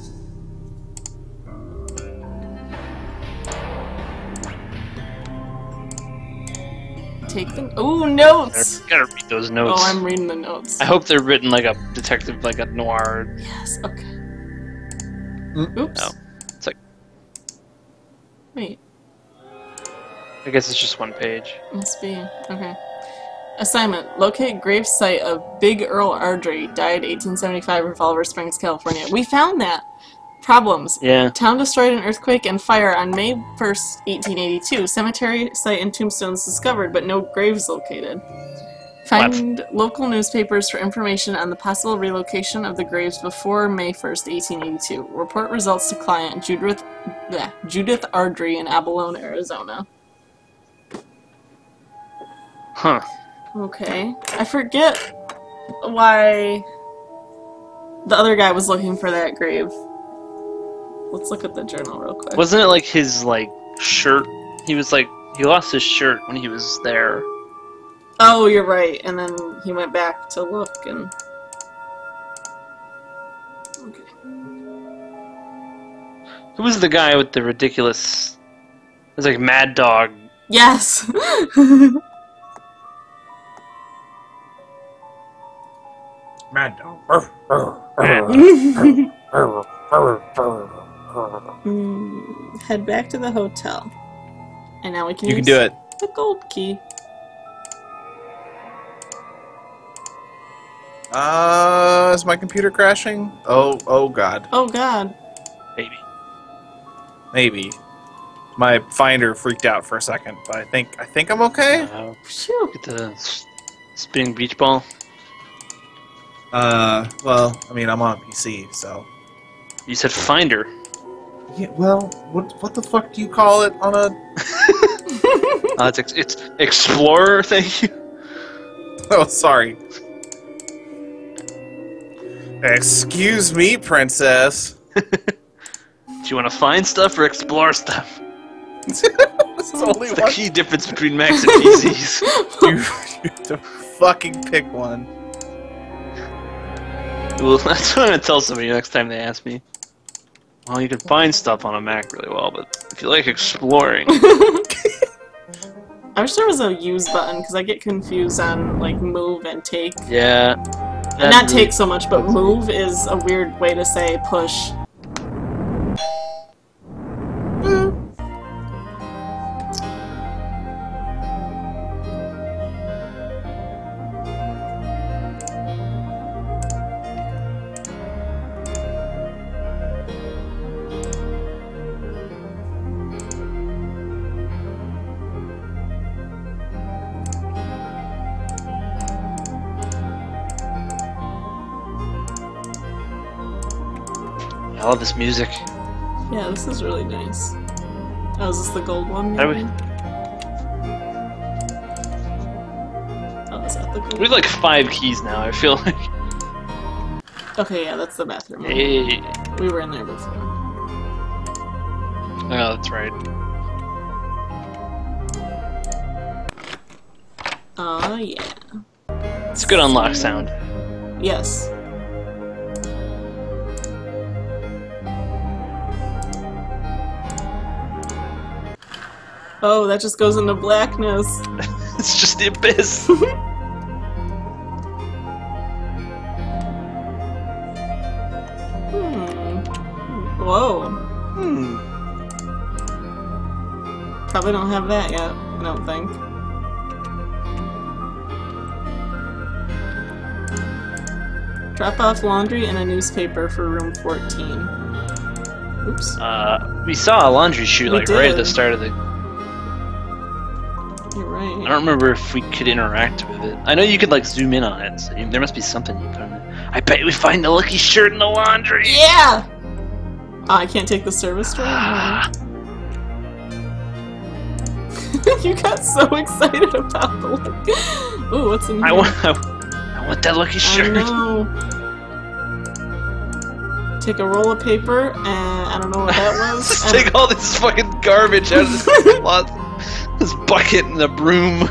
Take them. Ooh, notes. Gotta read those notes. Oh, I'm reading the notes. I hope they're written like a detective, like a noir. Yes. Okay. Mm. Oops. No. It's like Wait. I guess it's just one page. Must be. Okay. Assignment. Locate grave site of Big Earl Ardrey, died eighteen seventy-five, Revolver Springs, California. We found that! Problems. Yeah. Town destroyed in earthquake and fire on May first, eighteen eighty-two. Cemetery site and tombstones discovered, but no graves located. Find local newspapers for information on the possible relocation of the graves before May first, eighteen eighty-two. Report results to client Judith, bleh, Judith Ardrey in Abalone, Arizona. Huh. Okay. I forget why the other guy was looking for that grave. Let's look at the journal real quick. Wasn't it like his like shirt? He was like he lost his shirt when he was there. Oh, you're right. And then he went back to look and... Okay. Who was the guy with the ridiculous? It was like Mad Dog. Yes! Mad dog. Mm, head back to the hotel. And now we can You use can do it. the gold key. Uh, is my computer crashing? Oh, oh god. Oh god. Maybe. Maybe. My finder freaked out for a second, but I think I think I'm okay. Uh, Phew. get the s- spinning beach ball. Uh, well, I mean, I'm on a P C, so. You said Finder. Yeah, well, what what the fuck do you call it on a? Uh, it's ex- it's Explorer. Thank you. Oh, sorry. Excuse me, princess. Do you want to find stuff or explore stuff? It's It's only the one. key difference between Macs and P Cs. You, you have to fucking pick one. Well, that's what I'm gonna tell somebody next time they ask me. Well, you can find stuff on a Mac really well, but if you like exploring, I I wish there was a use button, because I get confused on, like, move and take. Yeah. And not take so much, but move is a weird way to say push. Mm. I love this music. Yeah, this is really nice. Oh, is this the gold one? Are we- maybe? Oh, is that the gold We have like five keys now, I feel like. Okay, yeah, that's the bathroom. one. Hey. We were in there before. Oh, that's right. Oh, yeah. It's a good unlock sound. Yes. Oh, that just goes into blackness. It's just the abyss. Hmm. Whoa. Hmm. Probably don't have that yet, I don't think. Drop off laundry and a newspaper for room fourteen. Oops. Uh, we saw a laundry chute We like right at the did. start of the. You're I right. don't remember if we could interact with it. I know you could like zoom in on it, so you, there must be something you put on it. I bet we find the lucky shirt in the laundry. Yeah! Oh, I can't take the service drive? Ah, You got so excited about the look. Ooh, what's in here? I want, I, I want that lucky I shirt. know. Take a roll of paper, and I don't know what that was. Just and- take all this fucking garbage out of this cloth, this bucket and the broom.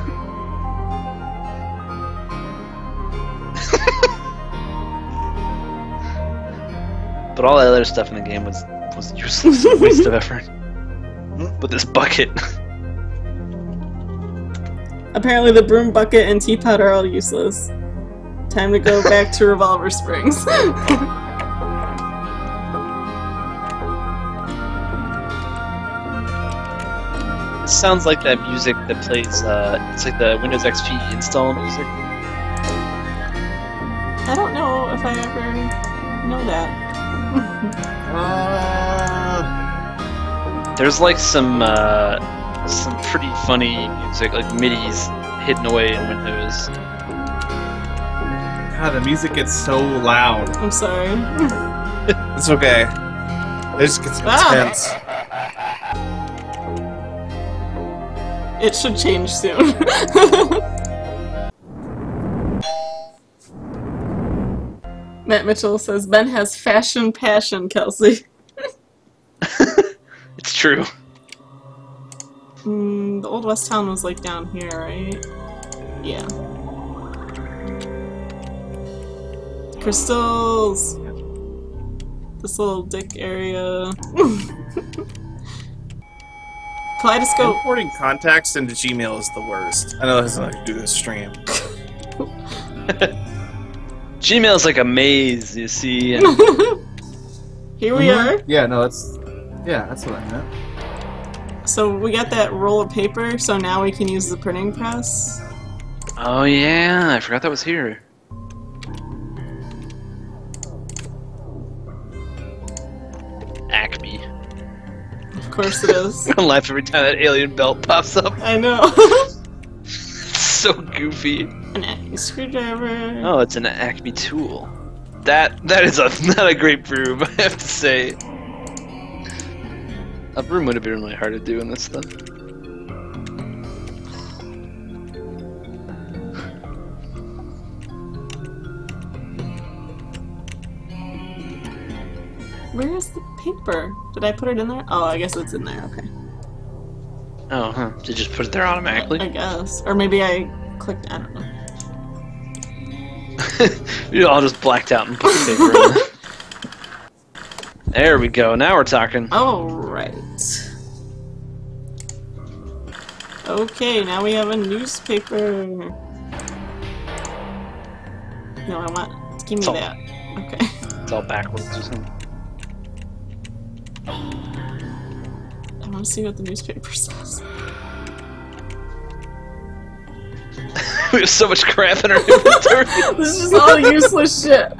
But all that other stuff in the game was was useless, a waste of effort. But this bucket. Apparently the broom bucket and teapot are all useless. Time to go back to Revolver Springs. It sounds like that music that plays, uh, it's like the Windows X P install music. I don't know if I ever know that. Uh, There's like some, uh, some pretty funny music, like MIDI's hidden away in Windows. God, the music gets so loud. I'm sorry. it's okay. It just gets Ah. intense. It should change soon. Matt Mitchell says, Ben has fashion passion, Kelsey. It's true. Mm, the old West Town was like down here, right? Yeah. Crystals! This little dick area. Kaleidoscope. Importing contacts into Gmail is the worst. I know this is like do this stream. Gmail's like a maze, you see. And Here we Mhm. are. Yeah, no, that's. Yeah, that's what I meant. So we got that roll of paper, so now we can use the printing press. oh yeah, I forgot that was here. Acme. Of course it is. I'm gonna laugh every time that alien belt pops up. I know. It's so goofy. An acme screwdriver. Oh, it's an Acme tool. That that is a not a great broom, I have to say. A broom would have been really hard to do in this stuff. Where is the paper? Did I put it in there? Oh, I guess it's in there. Okay. Oh, huh. Did you just put it there automatically? I guess. Or maybe I clicked. I don't know. You all just blacked out and put the paper in there. There we go. Now we're talking. All right. Okay, now we have a newspaper. No, I want. Give me all- that. Okay. It's all backwards or something. I want to see what the newspaper says. We have so much crap in our inventory. This is just all useless shit.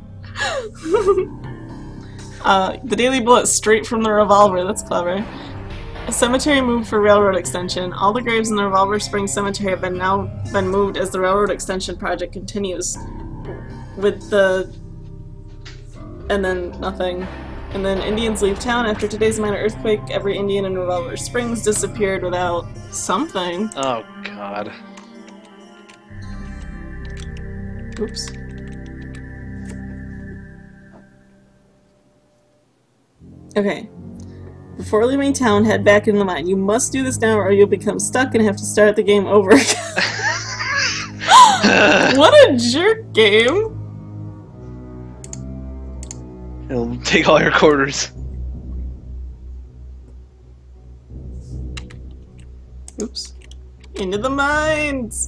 uh, the Daily Bullet straight from the revolver. That's clever. A cemetery moved for railroad extension. All the graves in the Revolver Springs Cemetery have been now been moved as the railroad extension project continues. With the... and then nothing. And then Indians leave town. After today's minor earthquake, every Indian in Revolver Springs disappeared without something. Oh god. Oops. Okay. Before leaving town, head back in the mine. You must do this now or you'll become stuck and have to start the game over again. What a jerk game! It'll take all your quarters. Oops. Into the mines!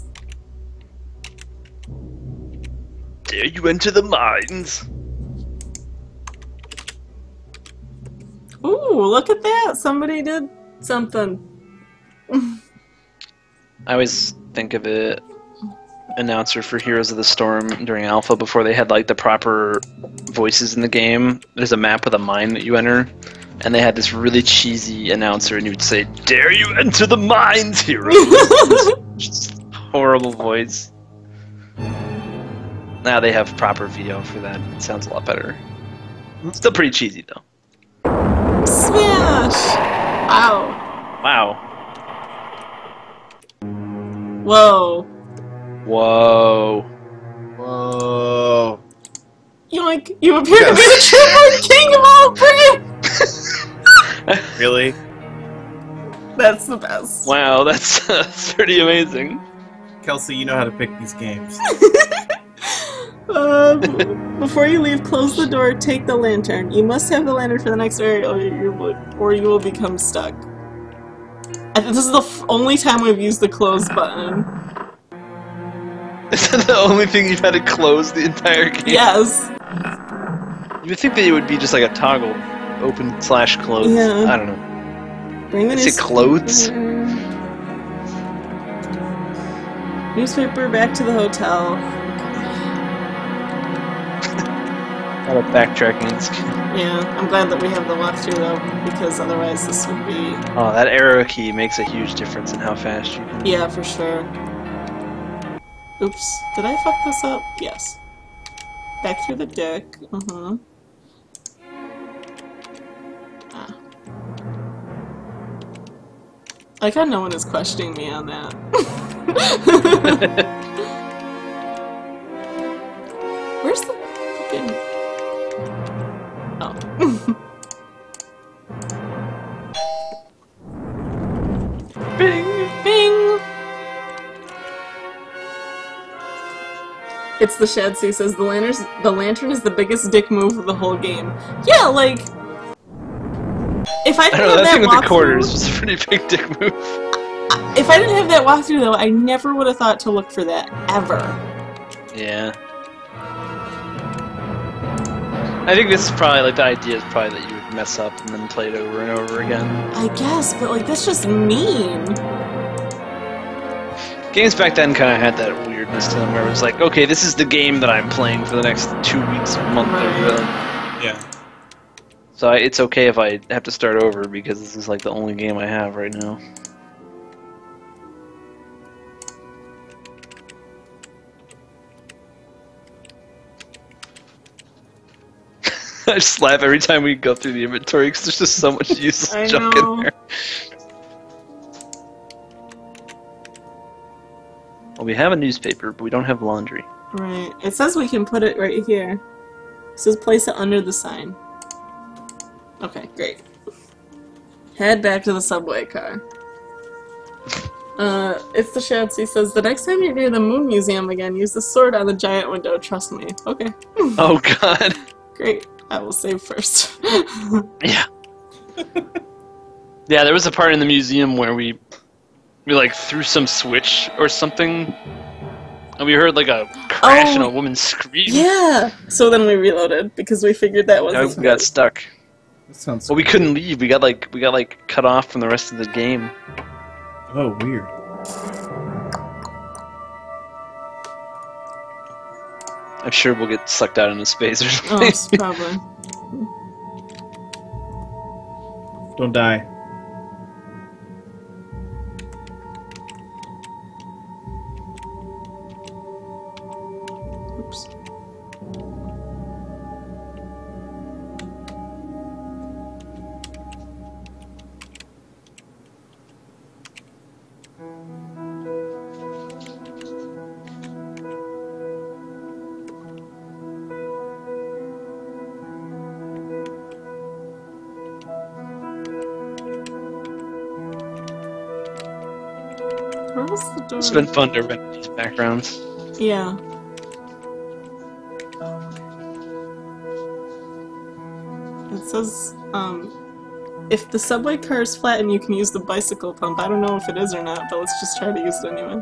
Dare you enter the mines? Ooh, look at that! Somebody did something. I always think of it announcer for Heroes of the Storm during Alpha before they had like the proper voices in the game. There's a map with a mine that you enter, and they had this really cheesy announcer, and he would say, "Dare you enter the mines, heroes?" Just horrible voice. Now they have proper V O for that. It sounds a lot better. Still pretty cheesy though. Smash! Wow. Wow. Whoa. Whoa. Whoa. Yoink! You appear to be the true king of all brain! Really? That's the best. Wow, that's, that's pretty amazing. Kelsey, you know how to pick these games. Uh, before you leave, close the door, take the lantern. You must have the lantern for the next area or you will, or you will become stuck. I think this is the f only time we've used the close button. Is that the only thing you've had to close the entire game? Yes. You would think that it would be just like a toggle, open slash close. Yeah. I don't know. Bring the Is it clothes? Newspaper back to the hotel. A lot of backtracking. Yeah, I'm glad that we have the walkthrough though, because otherwise this would be... Oh, that arrow key makes a huge difference in how fast you can... Yeah, for sure. Oops. Did I fuck this up? Yes. Back through the deck. Uh-huh. Ah. I like how no one is questioning me on that. Where's the fucking... Oh. Bing! Bing! It's the Shadsy says the lantern's the lantern is the biggest dick move of the whole game. Yeah, like if I I didn't don't know, have that that thing with the walkthrough, quarters was a pretty big dick move. if I didn't have that walkthrough though, I never would have thought to look for that ever. Yeah. I think this is probably, like, the idea is probably that you would mess up and then play it over and over again. I guess, but like that's just mean. Games back then kind of had that weirdness to them where it was like, okay, this is the game that I'm playing for the next two weeks or month or whatever. Yeah. So I, it's okay if I have to start over because this is like the only game I have right now. I just laugh every time we go through the inventory because there's just so much useless I junk know. in there. Well, we have a newspaper, but we don't have laundry. Right. It says we can put it right here. It says place it under the sign. Okay, great. Head back to the subway car. Uh, it's the Shadsy says, the next time you're near the Moon Museum again, use the sword on the giant window, trust me. Okay. Oh god. Great. I will save first. Yeah. Yeah, there was a part in the museum where we we like threw some switch or something, and we heard like a crash Oh, and a woman scream. Yeah. So then we reloaded because we figured that And wasn't. we got stuck. That sounds. Well, we couldn't leave. We got like we got like cut off from the rest of the game. Oh, weird. I'm sure we'll get sucked out into space or something. Oh, it's probably. Don't die. Oops. Where's the door? It's been fun to rent these backgrounds. Yeah. It says, um, if the subway car is flattened, you can use the bicycle pump. I don't know if it is or not, but let's just try to use it anyway.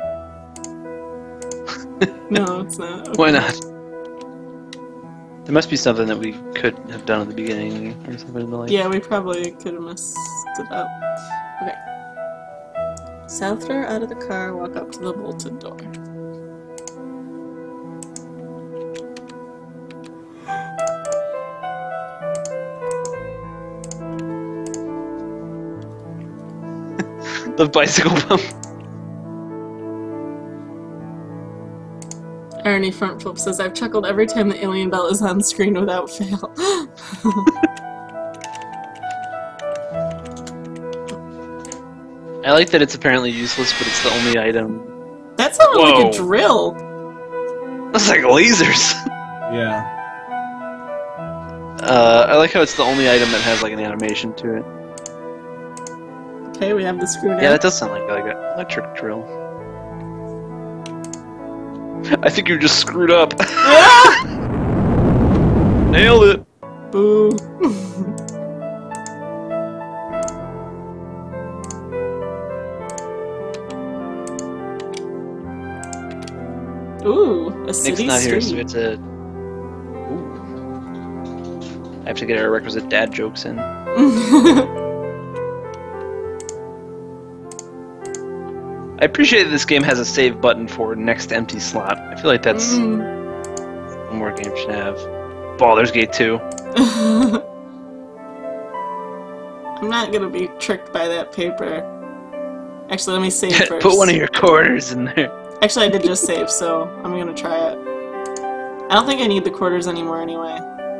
No, it's not. Okay. Why not? There must be something that we could have done at the beginning or something like. Yeah, we probably could have messed it up. Okay. South door out of the car, walk up to the bolted door. The bicycle pump. Ernie Front Flip says, I've chuckled every time the alien bell is on screen without fail. I like that it's apparently useless, but it's the only item. That sounded like Whoa. a drill. That's like lasers. Yeah. Uh, I like how it's the only item that has like an animation to it. Okay, we have the screw now. Yeah, that does sound like like an electric drill. I think you just screwed up. Ah! Nailed it. Boo. Ooh, a Nick's city not here, street. so it's a. Ooh. I have to get our requisite dad jokes in. I appreciate that this game has a save button for next empty slot. I feel like that's Mm. what more games should have. Baldur's Gate two. I'm not gonna be tricked by that paper. Actually, let me save first. Put one of your quarters in there. Actually, I did just save, so I'm gonna try it. I don't think I need the quarters anymore anyway.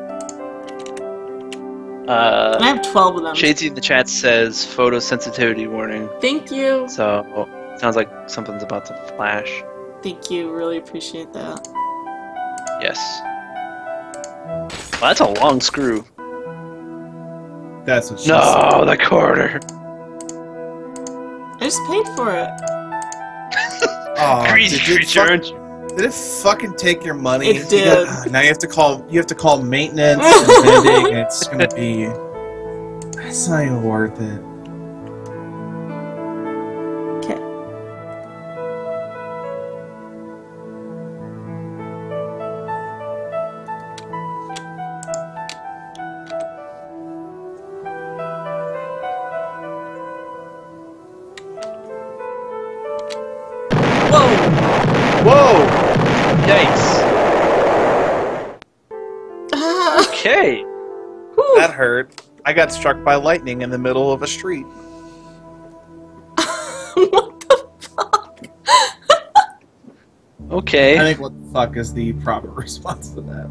Uh, And I have twelve of them. Shadesy in the chat says photosensitivity warning. Thank you. So sounds like something's about to flash. Thank you. Really appreciate that. Yes. Well, that's a long screw. That's what she No, said. the quarter. I just paid for it. Aw, Greasy did, it creature, fuck- aren't you? Did it fucking take your money? It You did. got- now you have to call. You have to call maintenance and vending, and it's gonna be. It's not even worth it. Okay. Whoa! Whoa! Yikes. Ah. Okay. Whew. That hurt. I got struck by lightning in the middle of a street. What the fuck? Okay. I think what the fuck is the proper response to that?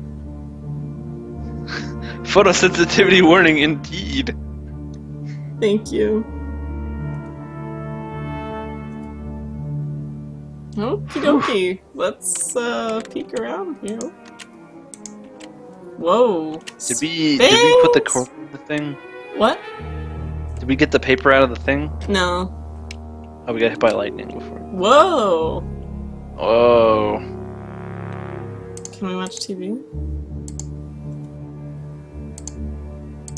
Photosensitivity warning indeed. Thank you. Okie dokie. Let's uh, peek around here. Whoa. Did we did we put the Thanks. cord in the thing? What? Did we get the paper out of the thing? No. Oh, we got hit by lightning before. Whoa. Oh. Can we watch T V?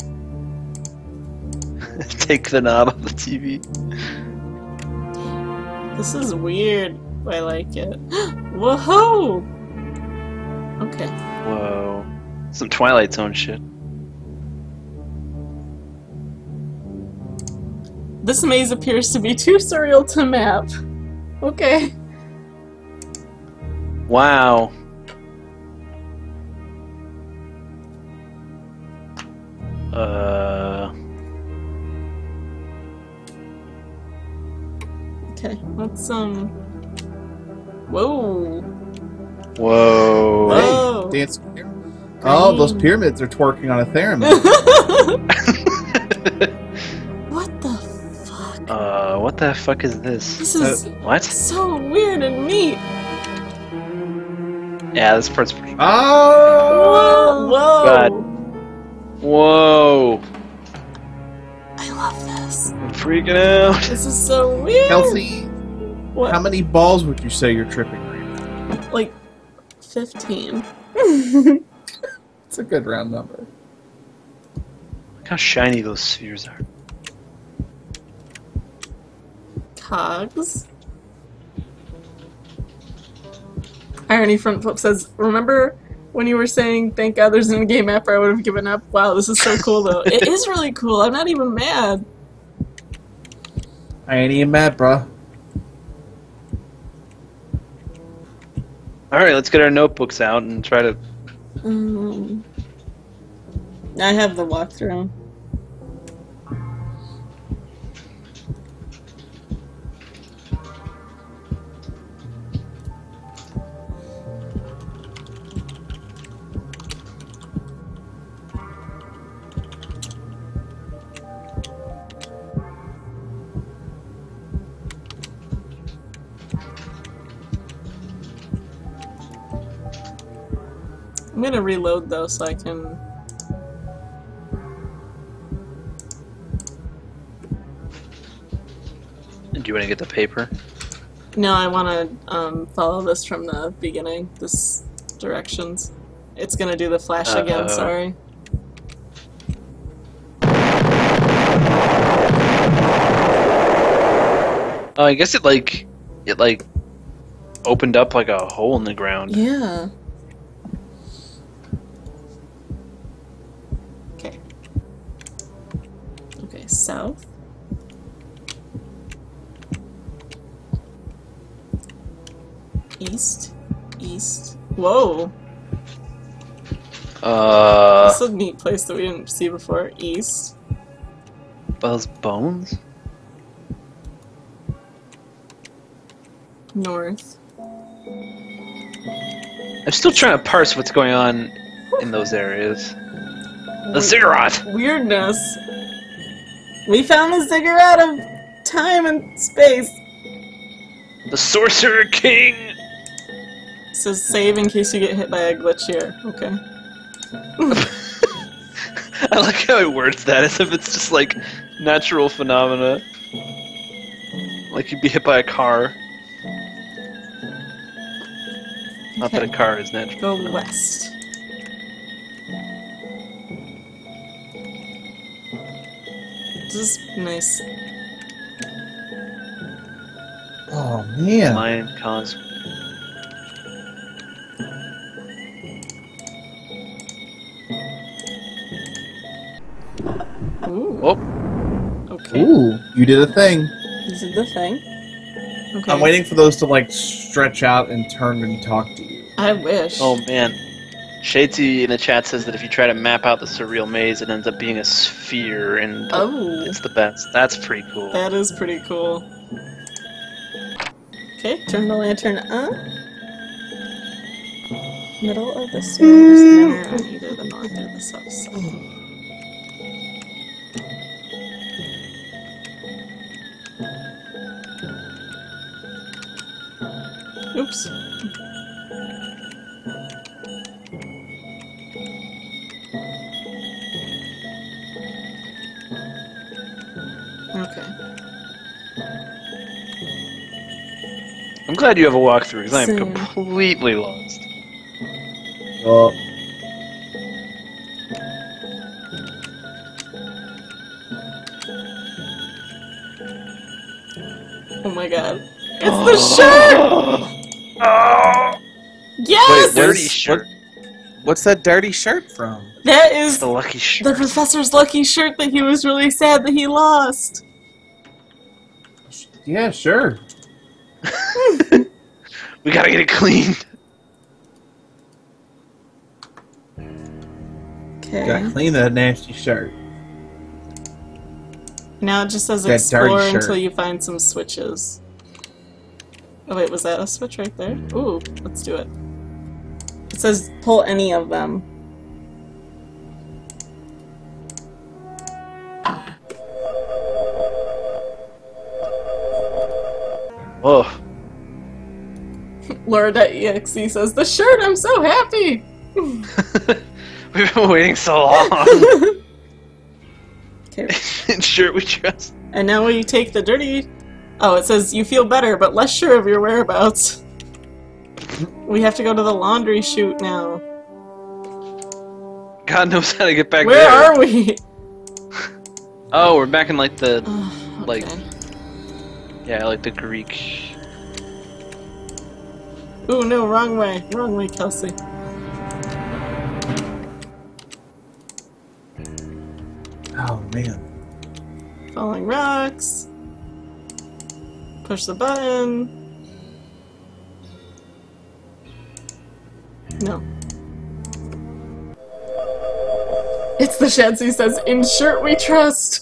Take the knob of the T V. This is weird. I like it. Whoa! Okay. Whoa. Some Twilight Zone shit. This maze appears to be too surreal to map. Okay. Wow. Uh. Okay, let's, um... Whoa! Whoa. Whoa! Hey, dance. Oh, those pyramids are twerking on a theremin. What the fuck? Uh, what the fuck is this? This is What? so weird and neat! Yeah, this part's pretty. Oh! Whoa! Whoa! God. Whoa! I love this. I'm freaking out. This is so weird! Kelsey, What? how many balls would you say you're tripping right now? Like, fifteen. It's a good round number. Look how shiny those spheres are. Cogs. Irony Front Flip says, remember when you were saying, thank God there's an in-game map or I would have given up? Wow, this is so cool though. It is really cool. I'm not even mad. I ain't even mad, bruh. Alright, let's get our notebooks out and try to. Um, I have the walkthrough. I'm gonna reload though so I can... Do you want to get the paper? No, I wanna um, follow this from the beginning, this directions. It's gonna do the flash Uh, again, sorry. Oh, I guess it like it like opened up like a hole in the ground. Yeah. Okay. Okay, south. East. East. Whoa! Uh, This is a neat place that we didn't see before. East. those bones? North. I'm still trying to parse what's going on in those areas. The ziggurat! Weirdness. We found the ziggurat of time and space. The Sorcerer King! So save in case you get hit by a glitch here. Okay. I like how it words that as if it's just like natural phenomena. Like you'd be hit by a car. Not that a Okay. car is natural. Go west. This is nice. Oh, man. Lion cause. Ooh. Oh, Okay. Ooh, you did a thing. This is the thing. Okay. I'm waiting for those to, like, stretch out and turn and talk to you. I wish. oh man. Shadesy in the chat says that if you try to map out the surreal maze, it ends up being a sphere, and Oh. it's the best. That's pretty cool. That is pretty cool. Okay, turn the lantern on. Middle of the stairs, center on either the north or the south side. Oops. Okay. I'm glad you have a walkthrough because I am Same. completely lost. Oh, Oh my god. It's the shirt! Oh, Yes! Wait, dirty What- shirt. What's that dirty shirt from? That is The lucky shirt. the professor's lucky shirt that he was really sad that he lost. Yeah, sure. We gotta get it cleaned. Okay. Gotta clean that nasty shirt. Now it just says That dirty explore shirt. until you find some switches. Oh wait, was that a switch right there? Ooh, let's do it. It says pull any of them. Whoa. Laura.exe says, the shirt, I'm so happy! We've been waiting so long. Okay. Shirt we trust. And now we take the dirty... Oh, it says you feel better, but less sure of your whereabouts. We have to go to the laundry chute now. God knows how to get back Where there. are we? Oh, we're back in like the, Oh, like, okay. yeah, like the Greek. Ooh, no, wrong way. Wrong way, Kelsey. Oh man. Falling rocks. Push the button. No. It's the Shansi says, in shirt we trust!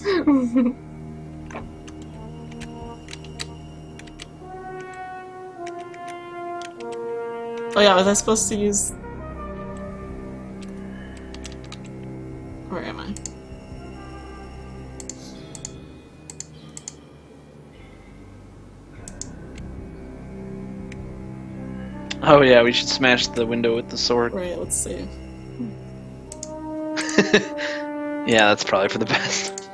Oh yeah, was I supposed to use... Where am I? Oh yeah, we should smash the window with the sword. Right, let's see. Yeah, that's probably for the best.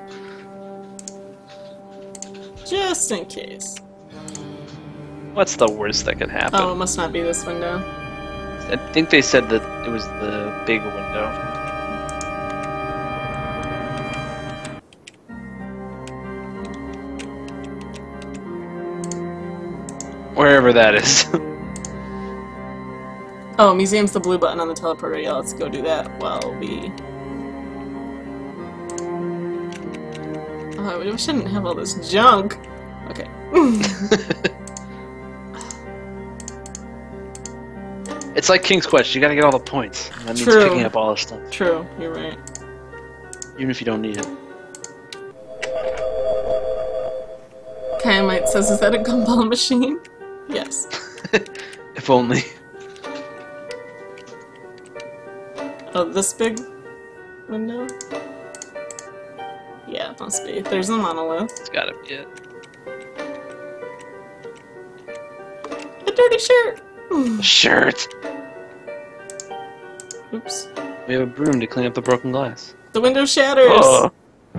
Just in case. What's the worst that could happen? Oh, it must not be this window. I think they said that it was the big window. Wherever that is. Oh, museum's the blue button on the teleporter. Yeah, let's go do that while we... Oh, we shouldn't have all this junk. Okay. It's like King's Quest, you gotta get all the points. That means True. picking up all the stuff, True, you're right. even if you don't need it. Kayamite says, is that a gumball machine? Yes. If only. Oh, this big window? Yeah, it must be. There's a monolith. It's gotta be it. A dirty shirt! Shirt! Oops. We have a broom to clean up the broken glass. The window shatters! Oh.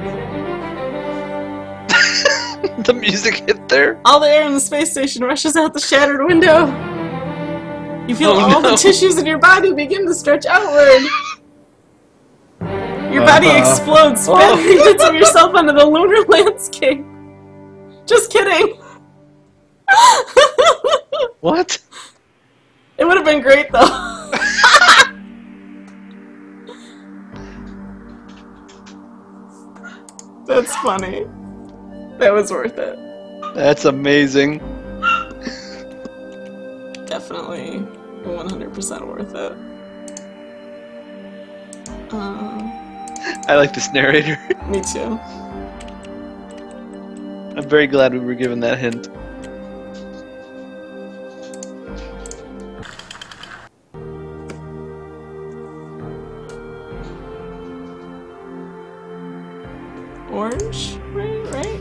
The music hit there? All the air in the space station rushes out the shattered window! You feel Oh, all no. the tissues in your body begin to stretch outward! Your body Uh-huh. explodes, Oh. spattering bits of yourself onto the lunar landscape! Just kidding! What? It would have been great though! That's funny. That was worth it. That's amazing. Definitely one hundred percent worth it. Um, I like this narrator. me too. I'm very glad we were given that hint. Orange? Right? Right?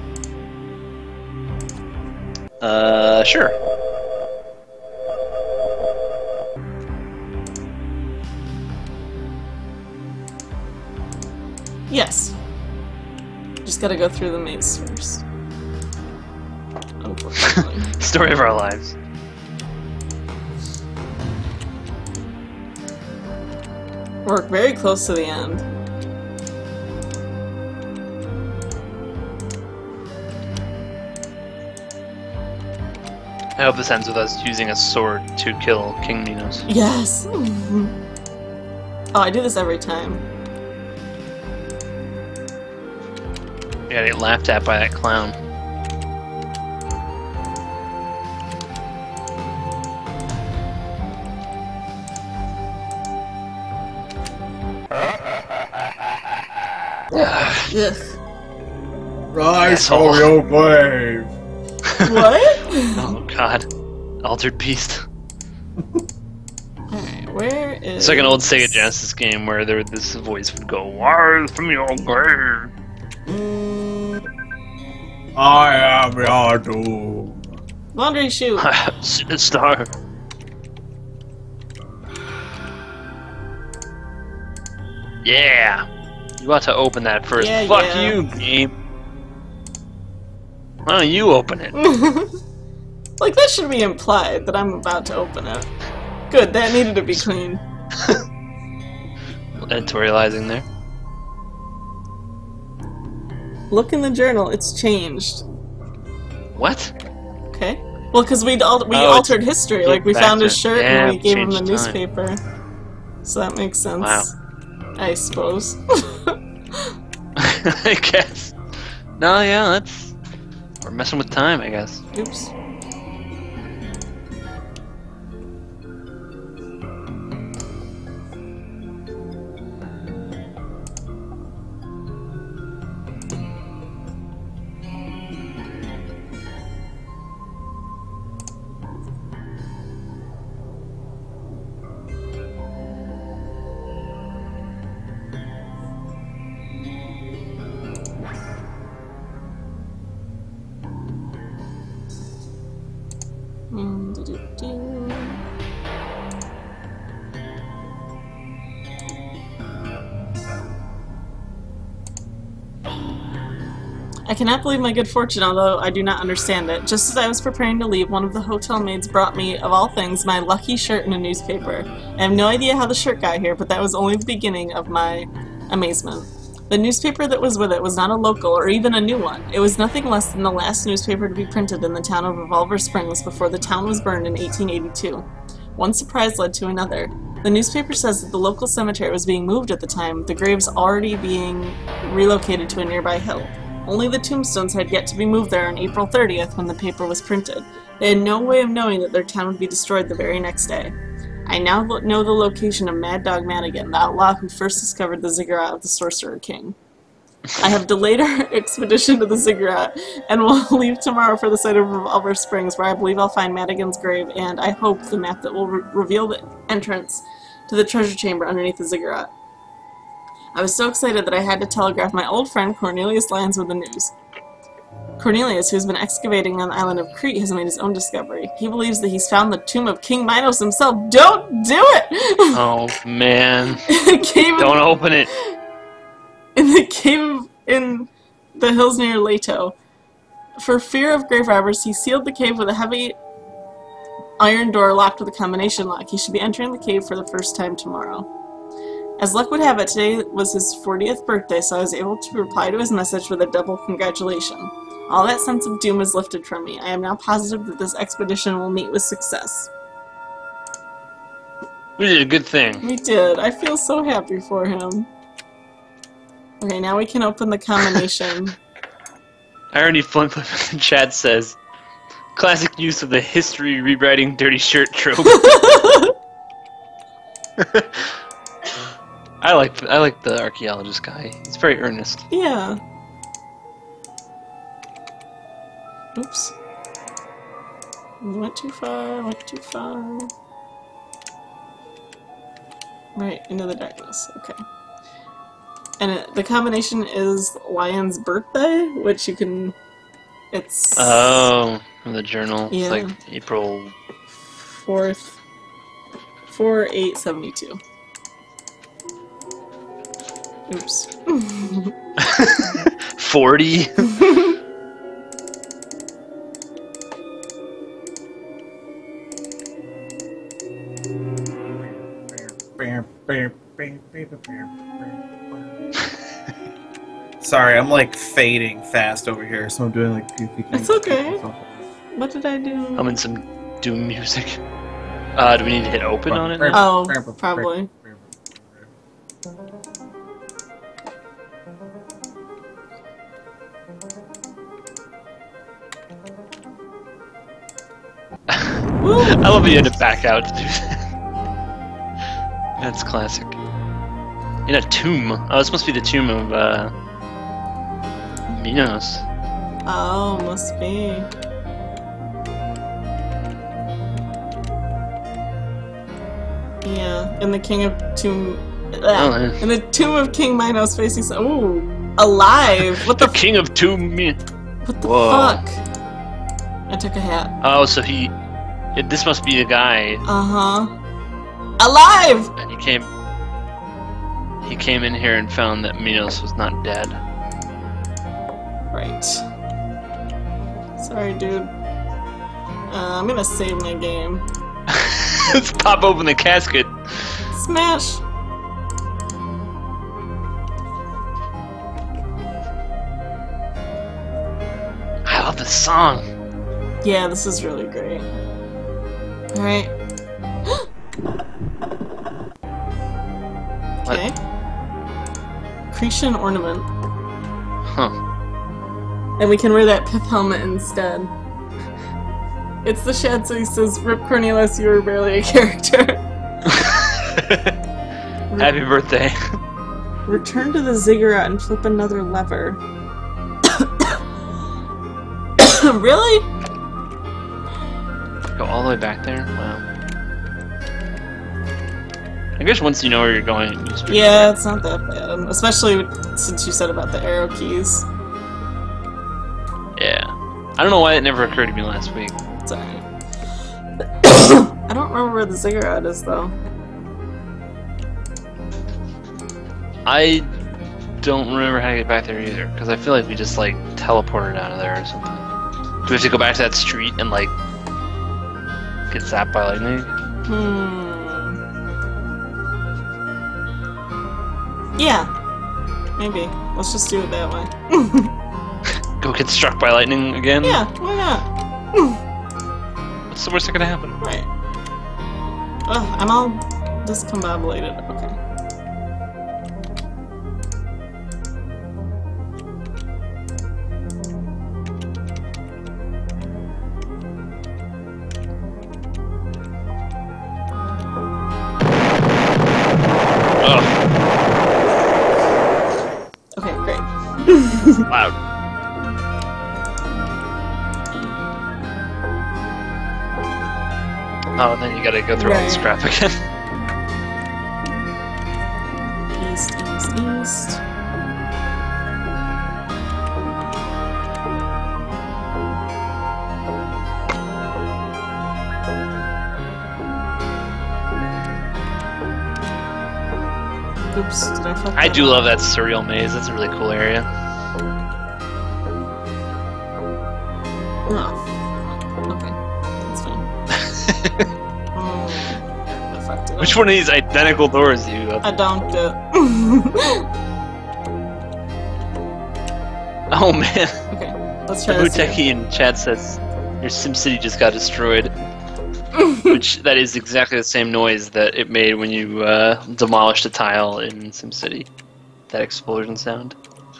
Uh, sure. Yes. Just gotta go through the maze first. Unfortunately. Story of our lives. We're very close to the end. I hope this ends with us using a sword to kill King Minos. Yes! Oh, I do this every time. You gotta get laughed at by that clown. Ugh. Rise Asshole. for your grave. What? Oh god. Altered Beast. Alright, where is... It's like an old Sega Genesis game where there this voice would go, "Rise from your grave." I am your doom. Laundry chute. Sinister. Yeah. You ought to open that first. Yeah, Fuck yeah. you, game. Why don't you open it? Like, that should be implied that I'm about to open it. Good, that needed to be clean. Editorializing there. Look in the journal, it's changed. What? Okay. Well, because we al we Oh, altered it's- history. look Like, we back found to- his shirt yeah, and we gave him the changed time. newspaper. So that makes sense. Wow. I suppose. I guess. No, yeah, that's. We're messing with time, I guess. Oops. Mm, doo-doo-doo. I cannot believe my good fortune, although I do not understand it. Just as I was preparing to leave, one of the hotel maids brought me, of all things, my lucky shirt and a newspaper. I have no idea how the shirt got here, but that was only the beginning of my amazement. The newspaper that was with it was not a local or even a new one. It was nothing less than the last newspaper to be printed in the town of Revolver Springs before the town was burned in eighteen eighty-two. One surprise led to another. The newspaper says that the local cemetery was being moved at the time, the graves already being relocated to a nearby hill. Only the tombstones had yet to be moved there on April thirtieth when the paper was printed. They had no way of knowing that their town would be destroyed the very next day. I now lo- know the location of Mad Dog Madigan, the outlaw who first discovered the ziggurat of the Sorcerer King. I have delayed our expedition to the ziggurat, and will leave tomorrow for the site of Revolver Springs, where I believe I'll find Madigan's grave, and I hope the map that will re- reveal the entrance to the treasure chamber underneath the ziggurat. I was so excited that I had to telegraph my old friend Cornelius Lyons with the news. Cornelius, who's been excavating on the island of Crete, has made his own discovery. He believes that he's found the tomb of King Minos himself. Don't do it! Oh man! The cave of- Don't open it. in the cave in the hills near Leto. For fear of grave robbers, he sealed the cave with a heavy iron door locked with a combination lock. He should be entering the cave for the first time tomorrow. As luck would have it, today was his fortieth birthday, so I was able to reply to his message with a double congratulation. All that sense of doom is lifted from me. I am now positive that this expedition will meet with success. We did a good thing. We did. I feel so happy for him. Okay, now we can open the combination. Irony Flint Flip in the chat says, classic use of the history rewriting dirty shirt trope. I like I like the archaeologist guy. He's very earnest. Yeah. Oops. Went too far, went too far. Right, into the darkness. Okay. And it, the combination is Lion's birthday, which you can... It's... Oh, from the journal. Yeah. It's like April... fourth... four eight seventy-two. Oops. forty? Sorry, I'm like fading fast over here, so I'm doing like goofy things. It's okay. What did I do? I'm in some Doom music. Uh, do we need to hit open on it? Oh, probably. I love that you had to back out to do that. That's classic. In a tomb. Oh, this must be the tomb of, uh... Minos. Oh, must be. Yeah, in the King of Tomb... Oh, yeah. In the Tomb of King Minos facing... Ooh, alive! What the, The King of Tomb... What the Whoa. fuck? I took a hat. Oh, so he... It, this must be the guy. Uh-huh. Alive! And he came... He came in here and found that Minos was not dead. Right. Sorry, dude. Uh, I'm gonna save my game. Let's pop open the casket. Smash! I love this song. Yeah, this is really great. Alright. Okay. Cretan ornament. Huh. And we can wear that pith helmet instead. It's the shed, so he says, Rip Cornelius, you were barely a character. Happy birthday. Return to the ziggurat and flip another lever. Really? Go all the way back there? Wow. I guess once you know where you're going, you just Yeah, it's not that bad. Especially since you said about the arrow keys. Yeah. I don't know why it never occurred to me last week. It's alright. I don't remember where the ziggurat is, though. I don't remember how to get back there either, because I feel like we just, like, teleported out of there or something. Do we have to go back to that street and, like, get zapped by lightning? Hmm. Yeah. Maybe. Let's just do it that way. Go get struck by lightning again? Yeah, why not? What's the worst that could happen? Right. Ugh, I'm all discombobulated. Okay. Ugh, Okay, great. loud. Oh, and then you gotta go through all this Right. crap again. East, east, east. Oops, did I fuck I that do up? love that surreal maze. That's a really cool area. Oh. Okay, that's fine. Oh, I fucked it up. Which one of these identical doors do you I open? donked it. Oh man. Okay, let's The try this again. Buteki in chat says your SimCity just got destroyed. Which, that is exactly the same noise that it made when you uh, demolished a tile in SimCity. That explosion sound.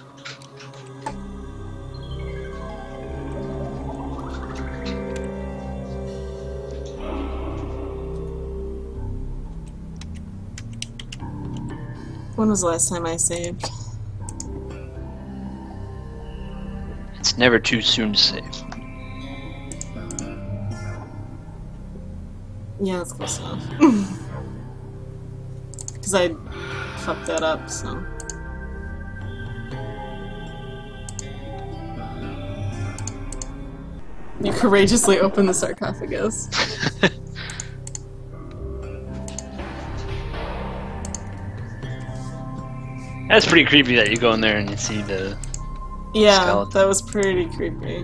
When was the last time I saved? It's never too soon to save. Yeah, that's close enough. Because I fucked that up, so. You courageously open the sarcophagus. That's pretty creepy that you go in there and you see the Yeah, skeleton. that was pretty creepy.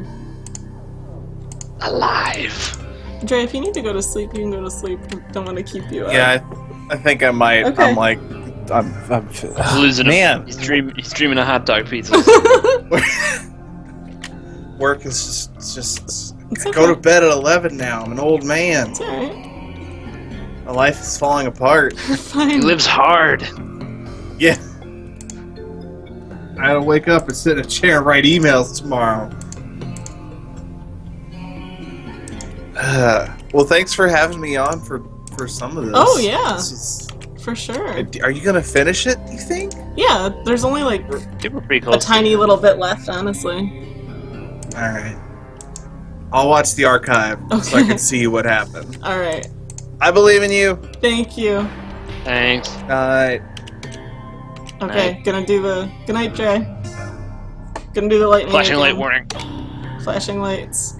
alive. Dre, if you need to go to sleep, you can go to sleep. Don't want to keep you up. Yeah, I, I think I might. Okay. I'm like, I'm, I'm He's losing. man. A, he's dream. He's dreaming of hot dog pizza. Work is just, it's just. It's I okay. go to bed at eleven now. I'm an old man. It's alright. My life is falling apart. You're fine. He lives hard. Yeah. I gotta wake up and sit in a chair and write emails tomorrow. Uh, well, thanks for having me on for, for some of this. Oh, yeah. This is- For sure. are you gonna finish it, you think? Yeah, there's only like You were pretty a close. tiny little bit left, honestly. Alright. I'll watch the archive so I Okay. can see what happened. Alright. I believe in you. Thank you. Thanks. Alright. Okay, Night. gonna do the. Good night, Jay. Gonna do the lightning. Flashing light again. warning. Flashing lights.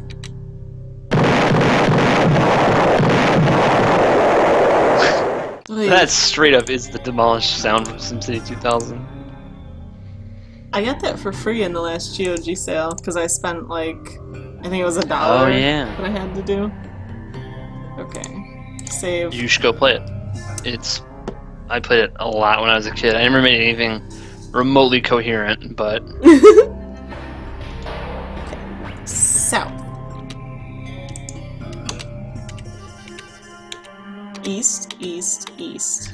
Wait, That straight up is the demolished sound from SimCity two thousand. I got that for free in the last G O G sale because I spent like I think it was a dollar Oh, yeah. that I had to do. Okay, save. You should go play it. It's. I played it a lot when I was a kid. I never made anything remotely coherent, but South. East, east, east.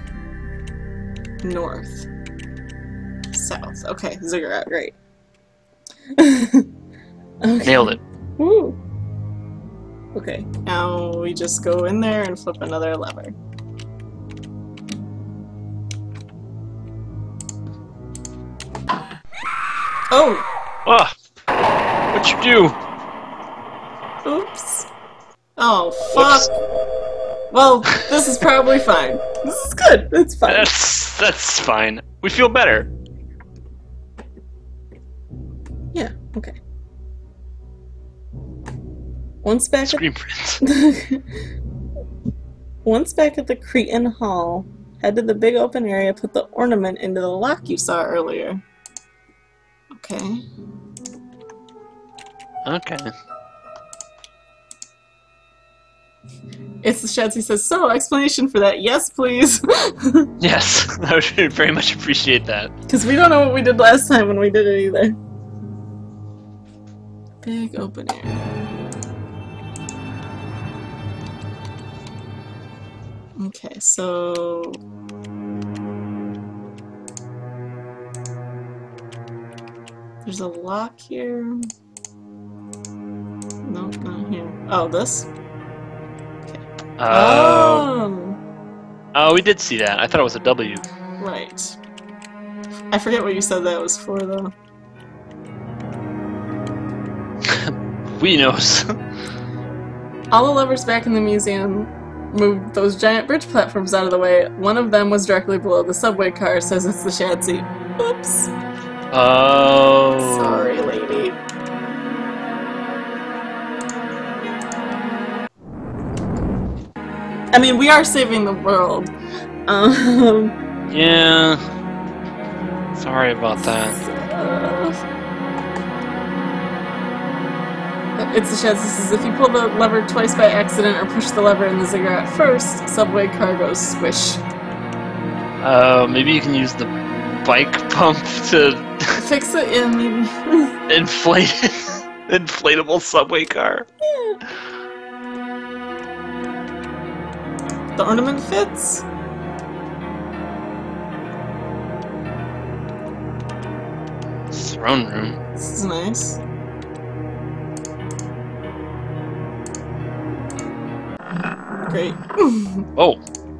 North. South. Okay, ziggurat, great. Okay. nailed it. Woo. Okay, now we just go in there and flip another lever. Oh! Ah, what'd you do? Oops. Oh, fuck. Whoops. Well, this is probably fine. This is good. It's fine. That's that's fine. We feel better. Yeah, okay. Once back at StreamFriends. Once back at the Cretan Hall, head to the big open area, put the ornament into the lock you saw earlier. Okay. Okay. It's the Shadsy says, so, explanation for that. Yes, please. Yes, I would very much appreciate that. Because we don't know what we did last time when we did it either. Big open area. Okay, so... There's a lock here. No, not here. Oh, this? Oh. Oh, we did see that. I thought it was a W. Right. I forget what you said that was for, though. We knows. All the levers back in the museum moved those giant bridge platforms out of the way. One of them was directly below the subway car, says it's the Shadsy. Oops. Oh. Sorry, lady. I mean, we are saving the world. Um, Yeah. Sorry about that. uh, it's the Shadsy says if you pull the lever twice by accident or push the lever in the ziggurat first, subway car goes squish. Oh, maybe you can use the bike pump to Fix it, yeah, maybe. inflate inflatable subway car. The ornament fits? Throne room. This is nice. Great. Oh,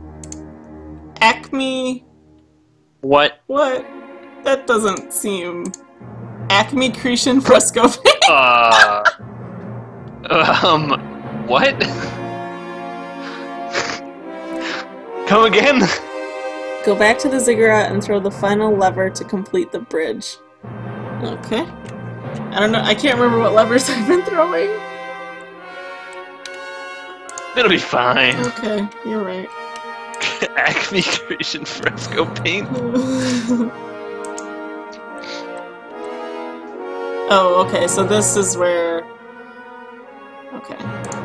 Acme... what? What? That doesn't seem... Acme Cretan fresco paint? Uh. Um. What? Come again? Go back to the ziggurat and throw the final lever to complete the bridge. Okay. I don't know, I can't remember what levers I've been throwing. It'll be fine. Okay, you're right. Acme Creation fresco paint. Oh, okay, so this is where... Okay.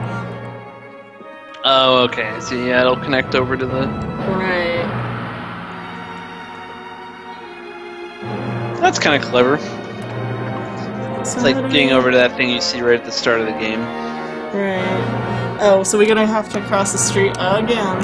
Oh, okay. So yeah, it'll connect over to the. Right. That's kind of clever. It's like getting over to that thing you see right at the start of the game. Right. Oh, so we're gonna have to cross the street again.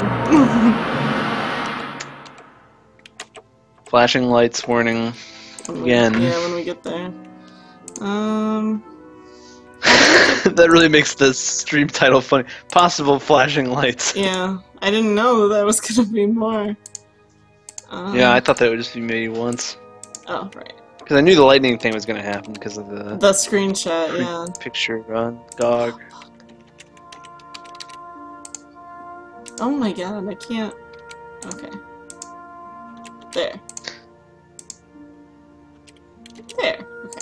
Flashing lights warning When we- again. Yeah, when we get there. Um. That really makes the stream title funny. Possible flashing lights. Yeah, I didn't know that was gonna be more. Um, Yeah, I thought that would just be maybe once. Oh, right. Because I knew the lightning thing was going to happen because of the The screenshot, yeah. picture on G O G. Oh my god, I can't. Okay. There. There. Okay.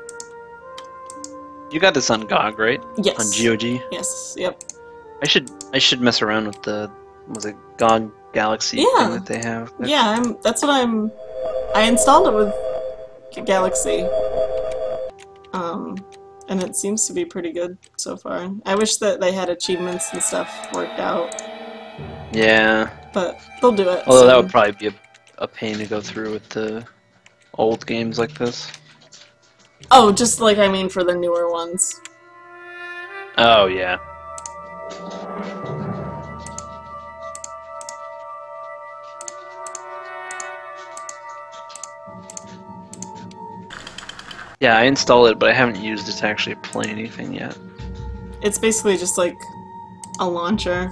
You got this on G O G, right? Yes. On G O G. Yes. Yep. I should I should mess around with the what was it G O G Galaxy Yeah. thing that they have. Yeah, I'm. That's what I'm. I installed it with Galaxy. Um, and it seems to be pretty good so far. I wish that they had achievements and stuff worked out, Yeah. but they'll do it. Although that soon. would probably be a, a pain to go through with the old games like this. Oh, just like I mean for the newer ones. Oh yeah. Yeah, I installed it, but I haven't used it to actually play anything yet. It's basically just like a launcher.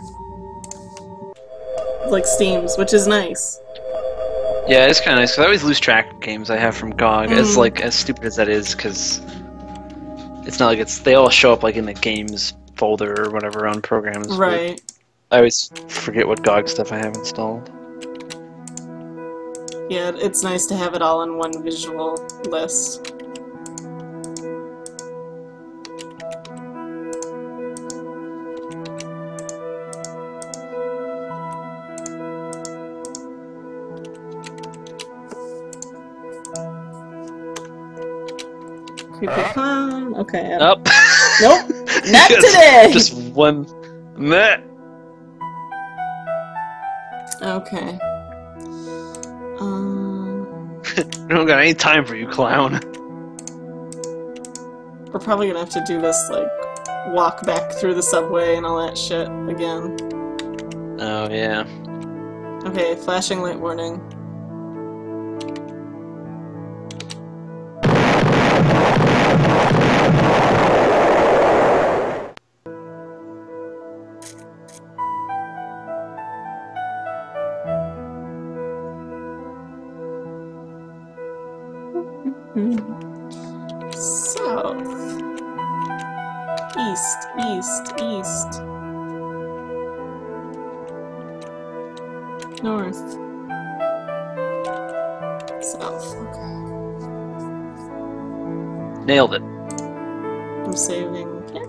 Like Steam's, which is nice. Yeah, it's kind of nice, because I always lose track of games I have from G O G, as Mm. like, as stupid as that is, because it's not like it's, they all show up like in the games folder or whatever on programs. but Right. I always forget what G O G stuff I have installed. Yeah, it's nice to have it all in one visual list. Creepy clown. Okay. yeah. Up. Nope. Not Just- today. Just one. Meh. Okay. Um, I don't got any time for you, clown. we're probably gonna have to do this like walk back through the subway and all that shit again. Oh yeah. Okay, flashing light warning. South. East, east, east. North. South. Okay. Nailed it. I'm saving pick.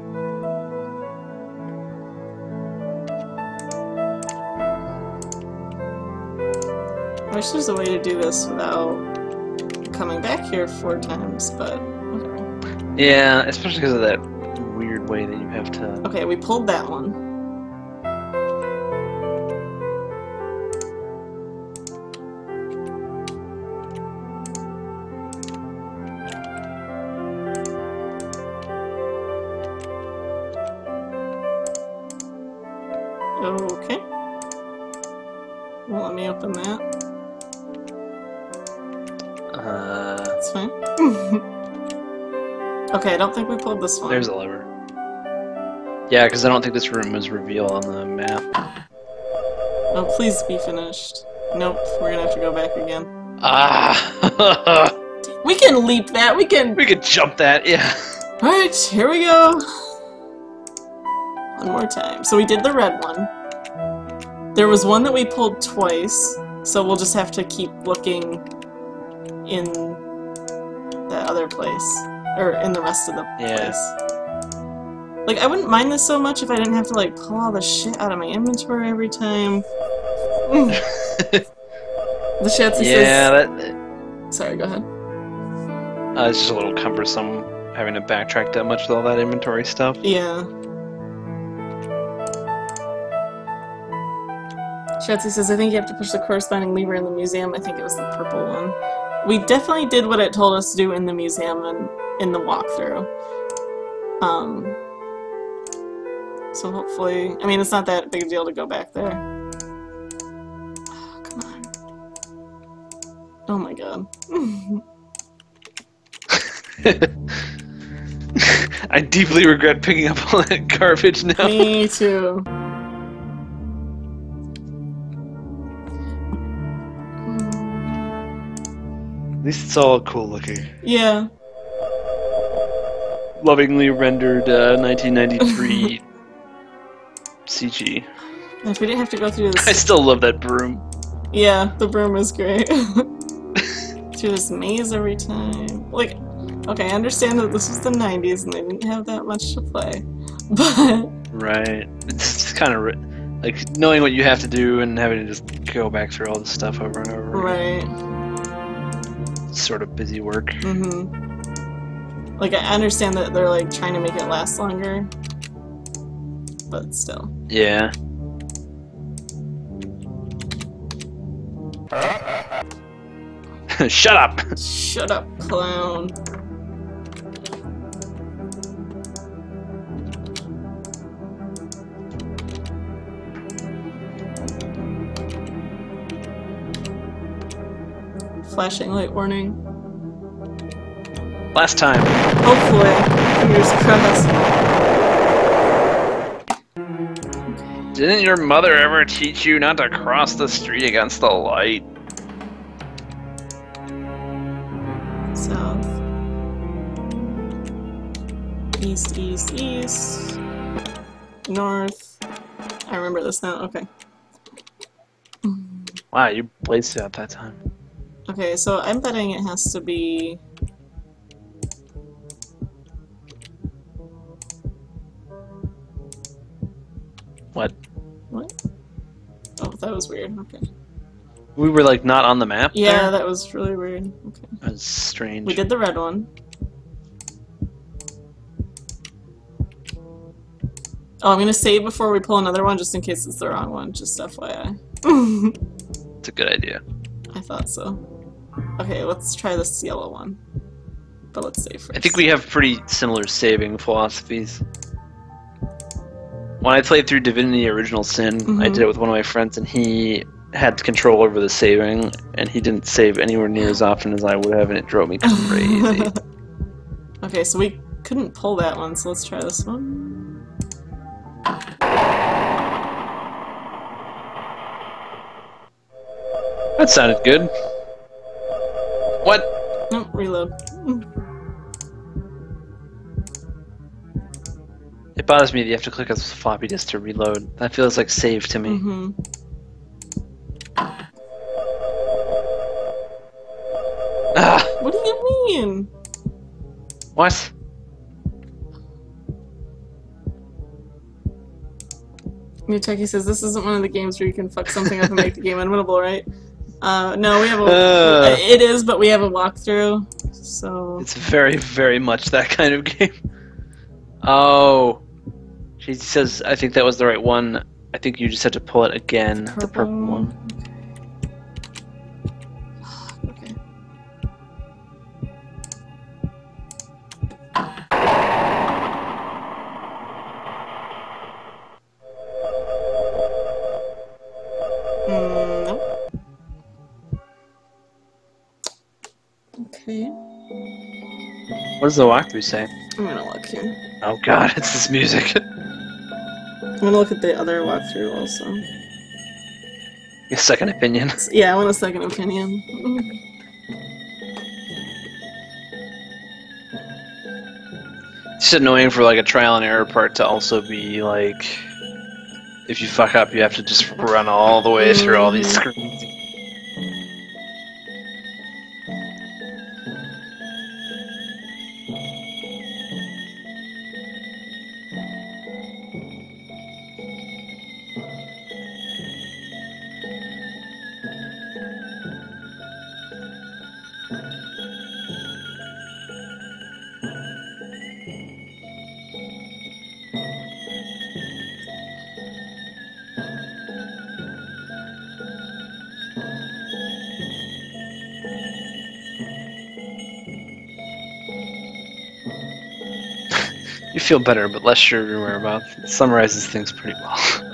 I wish there's a way to do this without coming back here four times, but okay. Yeah, especially because of that weird way that you have to. Okay, we pulled that one. Okay. Won't let me open that. Uh, That's fine. Okay, I don't think we pulled this one. there's a lever. Yeah, because I don't think this room was revealed on the map. Oh, please be finished. Nope, we're gonna have to go back again. Ah! We can leap that, we can... We could jump that, yeah. Alright, here we go. One more time. So we did the red one. There was one that we pulled twice, so we'll just have to keep looking in that other place. Or in the rest of the Yeah. place. Like, I wouldn't mind this so much if I didn't have to, like, pull all the shit out of my inventory every time. The Shatsy Yeah, says... that. Sorry, go ahead. Uh, it's just a little cumbersome having to backtrack that much with all that inventory stuff. Yeah. Shatsy says, I think you have to push the corresponding lever in the museum. I think it was the purple one. We definitely did what it told us to do in the museum and in the walkthrough. Um, So hopefully, I mean, it's not that big a deal to go back there. Oh, come on. Oh my god. I deeply regret picking up all that garbage now. Me too. At least it's all cool looking. Yeah. Lovingly rendered uh, nineteen ninety-three C G. If we didn't have to go through I this... still love that broom. Yeah, the broom is great. Through this maze every time. Like, okay, I understand that this was the nineties and they didn't have that much to play. But... Right. It's kind of like knowing what you have to do and having to just go back through all this stuff over and over. Right. It's sort of busy work. Mm-hmm. Like, I understand that they're, like, trying to make it last longer. But still. Yeah. Shut up! Shut up, clown. Flashing light warning. Last time. Hopefully. Fingers crossed. Didn't your mother ever teach you not to cross the street against the light? South. East, east, east. North. I remember this now, okay. Wow, you blazed it out that time. Okay, so I'm betting it has to be... What? What? Oh, that was weird, okay. We were like not on the map Yeah, there? that was really weird. Okay. That was strange. We did the red one. Oh, I'm gonna save before we pull another one just in case it's the wrong one, just F Y I. It's a good idea. I thought so. Okay, let's try this yellow one. But let's save first. I think we have pretty similar saving philosophies. When I played through Divinity Original Sin, Mhm. I did it with one of my friends, and he had control over the saving, and he didn't save anywhere near as often as I would have, and it drove me crazy. Okay, so we couldn't pull that one, so let's try this one. That sounded good. What? Nope, reload. It bothers me that you have to click on the floppy disk to reload. That feels like save to me. Mm-hmm. Ah! What do you mean? What? Muteki says this isn't one of the games where you can fuck something up and make the game unwinnable, right? Uh, no, we have a. Uh. It is, but we have a walkthrough, so. It's very, very much that kind of game. Oh. She says, I think that was the right one. I think you just have to pull it again. The purple one. Okay. Mm, nope. Okay. What does the walkthrough say? I'm gonna look here. Oh god, it's this music. I'm gonna look at the other walkthrough also. A second opinion. Yeah, I want a second opinion. It's annoying for like a trial and error part to also be like, if you fuck up, you have to just run all the way through all these screens. You feel better, but less sure of your whereabouts. It summarizes things pretty well.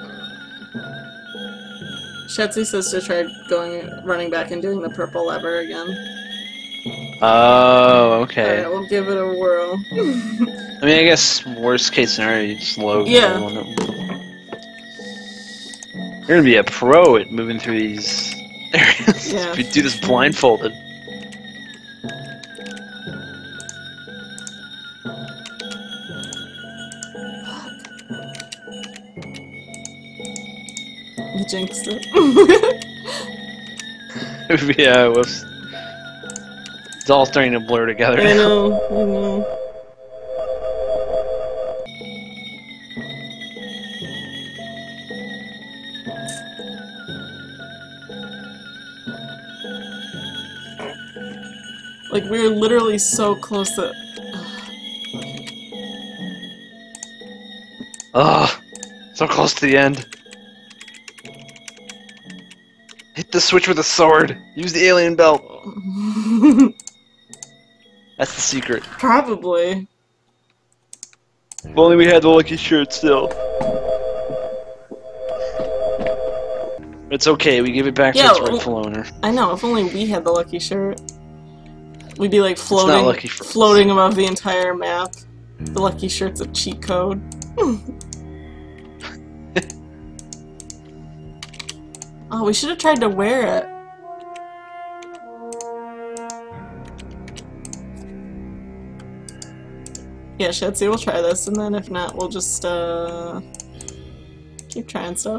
Shetsi says to try going, running back and doing the purple lever again. Oh, okay. Alright, we'll give it a whirl. I mean, I guess worst case scenario, you just load. Yeah. One that... You're gonna be a pro at moving through these areas. Yeah. If you do this blindfolded. You jinxed it. Yeah, whoops. It's all starting to blur together. I know, I know. Like, we're literally so close that... Ugh, so close to the end. Hit the switch with a sword. Use the alien belt. That's the secret. Probably. If only we had the lucky shirt still. It's okay, we give it back Yeah, to its well- rightful owner. I know, if only we had the lucky shirt. We'd be like floating, not lucky for us. floating above the entire map. The lucky shirt's a cheat code. Oh, we should have tried to wear it. Yeah, Shetsi, we'll try this, and then if not, we'll just, uh... keep trying stuff.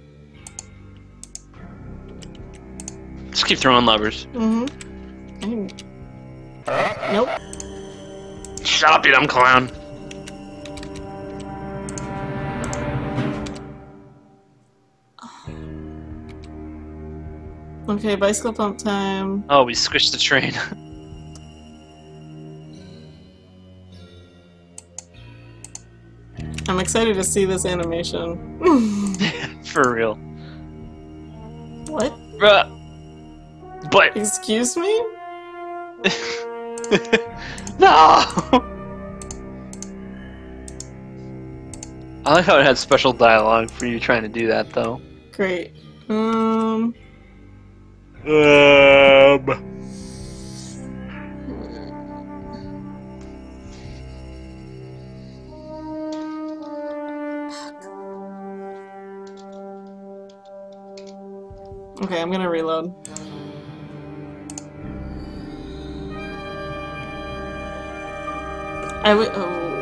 Just keep throwing levers. Mm-hmm. Nope. Shut up, you dumb clown. Okay, bicycle pump time. Oh, we squished the train. I'm excited to see this animation. For real. What? Bruh. But... Excuse me? No! I like how it had special dialogue for you trying to do that, though. Great. Um... Um... Okay, I'm gonna reload. I would. Oh.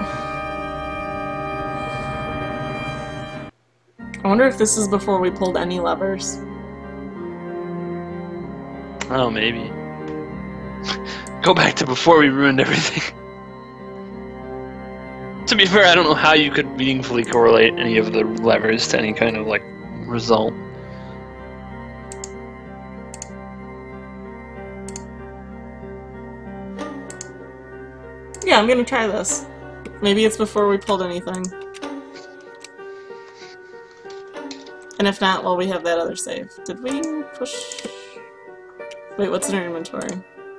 I wonder if this is before we pulled any levers. Oh, maybe. Go back to before we ruined everything. To be fair, I don't know how you could meaningfully correlate any of the levers to any kind of, like, result. Yeah, I'm gonna try this. Maybe it's before we pulled anything. And if not, well, we have that other save. Did we push... Wait, what's in our inventory?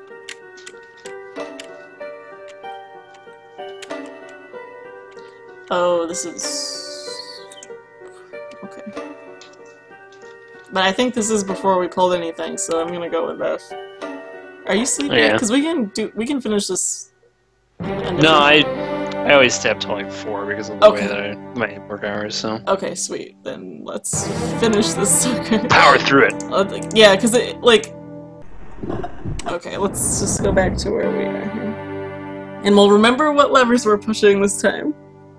Oh, this is... Okay. But I think this is before we pulled anything, so I'm gonna go with this. Are you sleeping? Yeah. Because we can do... We can finish this... end of No, the- I I always stay up till like four because of the Okay. way that I my work hours. So Okay, sweet. Then let's finish this sucker. power through it. Uh, yeah, because it, like... Okay, let's just go back to where we are here. And we'll remember what levers we're pushing this time.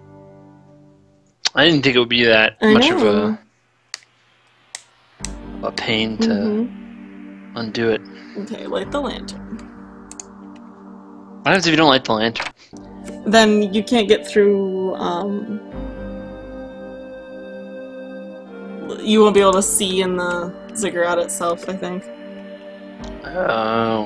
I didn't think it would be that I much of know. a a pain to Mhm. undo it. Okay, light the lantern. What happens if you don't light the lantern? Then you can't get through, um... You won't be able to see in the ziggurat itself, I think. Oh.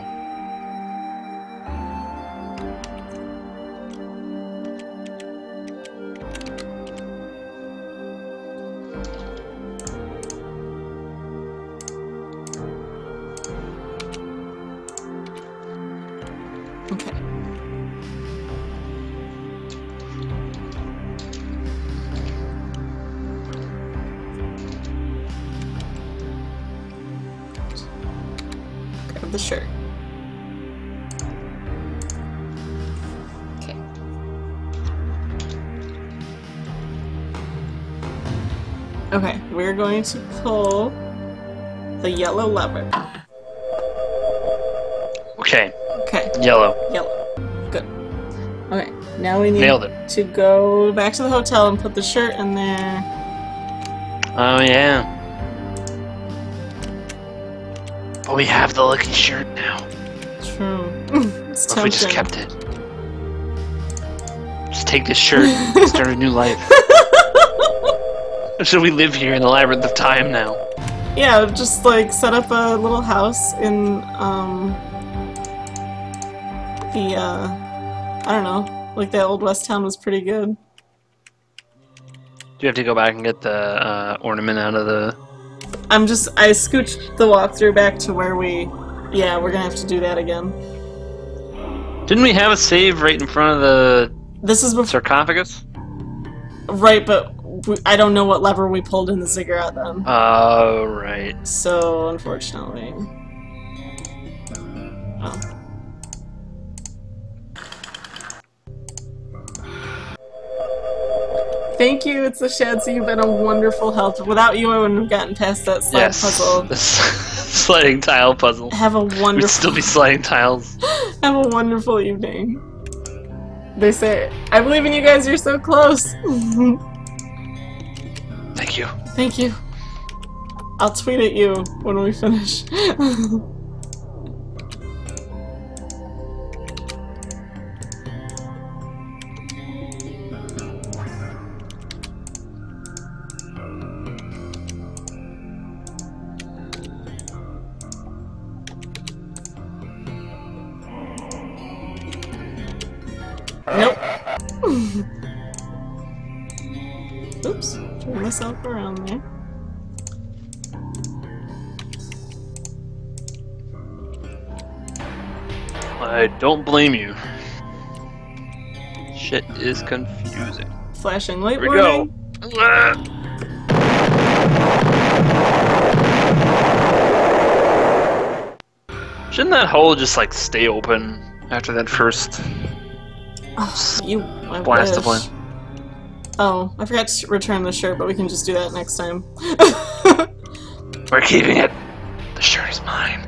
Okay. of the shirt. Okay. Okay, we're going to pull the yellow lever. Okay. Okay. Yellow. Yellow. Good. Okay, now we need Nailed it. to go back to the hotel and put the shirt in there. Oh yeah. Oh, we have the lucky shirt now. True. It's What if we just tempting. kept it? Just take this shirt and start a new life. Or should we live here in the labyrinth of time now? Yeah, just like set up a little house in um the uh I don't know, like that old West Town was pretty good. Do you have to go back and get the uh, ornament out of the... I'm just I scooched the walkthrough back to where we yeah, we're gonna have to do that again. Didn't we have a save right in front of the This is before sarcophagus? right, but we, I don't know what lever we pulled in the ziggurat then. Oh, right. So unfortunately. Oh. Thank you, it's a Shadzy. You've been a wonderful help. Without you, I wouldn't have gotten past that slide Yes. puzzle. The sliding tile puzzle. Have a wonderful. We'd still be sliding tiles. Have a wonderful evening. They say, I believe in you guys. You're so close. Thank you. Thank you. I'll tweet at you when we finish. Nope. Oops. Turn myself around there. I don't blame you. Shit is confusing. Flashing light Here we go. warning. Shouldn't that hole just like stay open after that first Oh, you. I blast of wish. light? Oh, I forgot to return the shirt, but we can just do that next time. We're keeping it. The shirt is mine.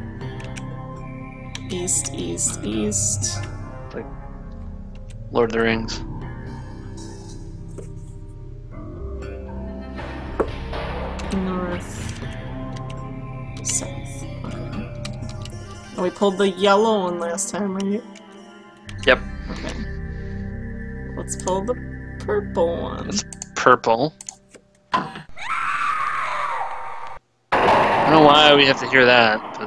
East, east, east. Like Lord of the Rings. North. South. Okay. Oh, we pulled the yellow one last time, right? Yep. Okay. Let's pull the purple one. It's purple. I don't know why we have to hear that, but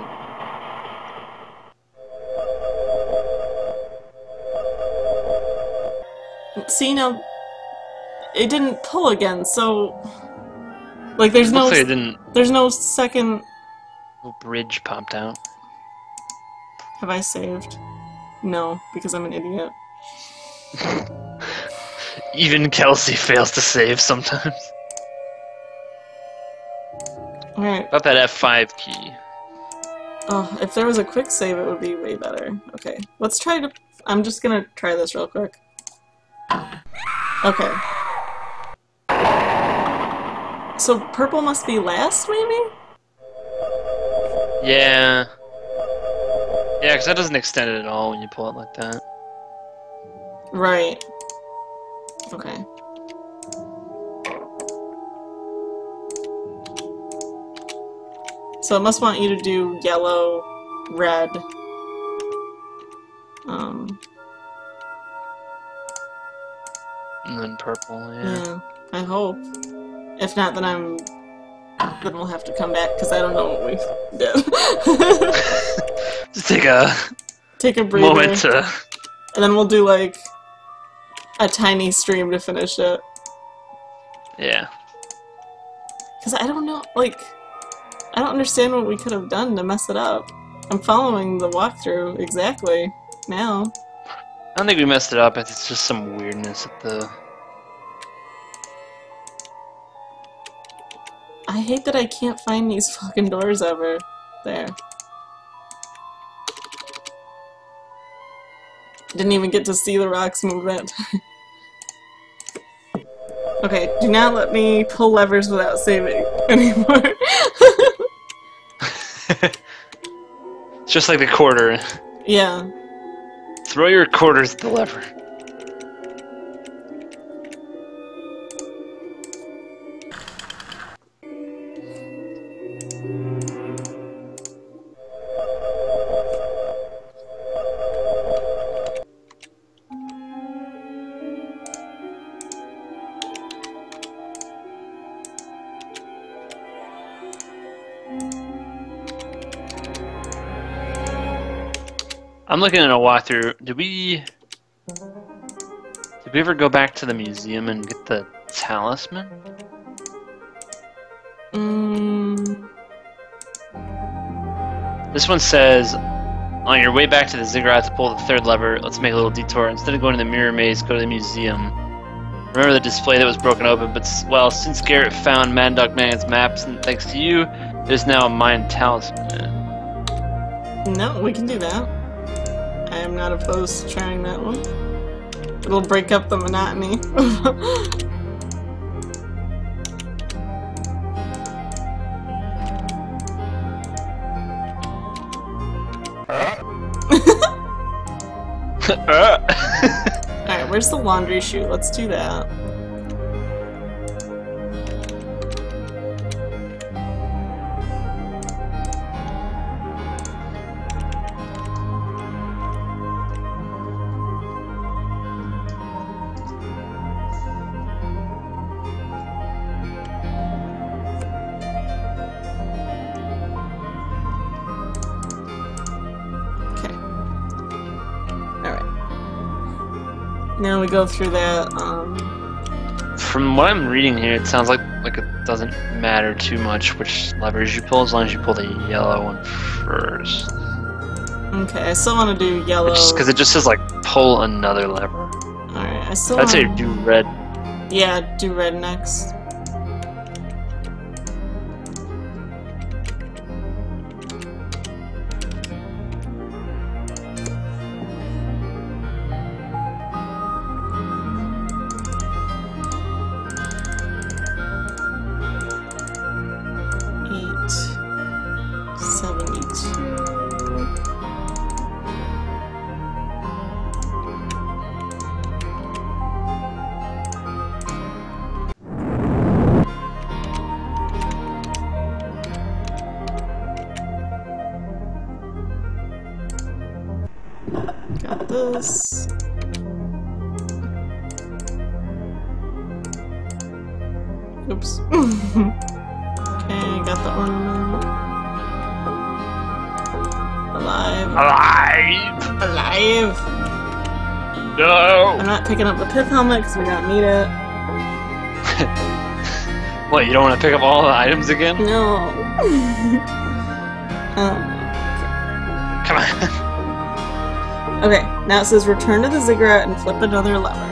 See, now, it didn't pull again, so... Like, there's no... looks like it didn't. There's no second... Little bridge popped out. Have I saved? No, because I'm an idiot. Even Kelsey fails to save sometimes. Alright. About that F five key. Oh, if there was a quick save, it would be way better. Okay, let's try to... I'm just gonna try this real quick. Okay. So purple must be last, maybe? Yeah. Yeah, because that doesn't extend it at all when you pull it like that. Right. Okay. So it must want you to do yellow, red. Um... And then purple, yeah. Yeah, I hope. If not, then I'm... Then we'll have to come back, because I don't know what we did. Just take a Take a breather. moment to... And then we'll do, like, a tiny stream to finish it. Yeah. Because I don't know, like... I don't understand what we could have done to mess it up. I'm following the walkthrough exactly now. I don't think we messed it up, it's just some weirdness at the... I hate that I can't find these fucking doors ever. There. Didn't even get to see the rocks move that time. Okay, do not let me pull levers without saving anymore. It's just like the quarter. Yeah. Throw your quarters at the lever. I'm looking at a walkthrough. Did we... Did we ever go back to the museum and get the talisman? Mm. This one says, on your way back to the ziggurat to pull the third lever, let's make a little detour. Instead of going to the mirror maze, go to the museum. Remember the display that was broken open, but well, since Garrett found Mad Dog Man's maps, and thanks to you, there's now a mind talisman. No, we can do that. I am not opposed to trying that one. It'll break up the monotony. Alright, where's the laundry chute? Let's do that. Now we go through that. Um... From what I'm reading here, it sounds like like it doesn't matter too much which levers you pull, as long as you pull the yellow one first. Okay, I still want to do yellow. Because it just says like pull another lever. Alright, I still. I'd say wanna... do red. Yeah, do red next. Got this. Oops. Okay, got the ornament. Alive. Alive! Alive! No! I'm not picking up the pith helmet because we don't need it. What, you don't want to pick up all the items again? No. um, Come on. Okay, now it says return to the ziggurat and flip another lever.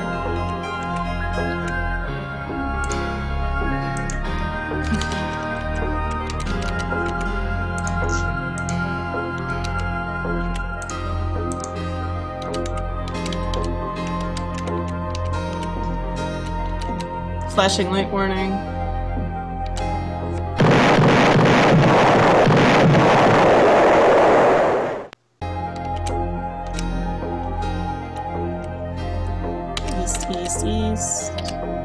Flashing light warning. East, east, east.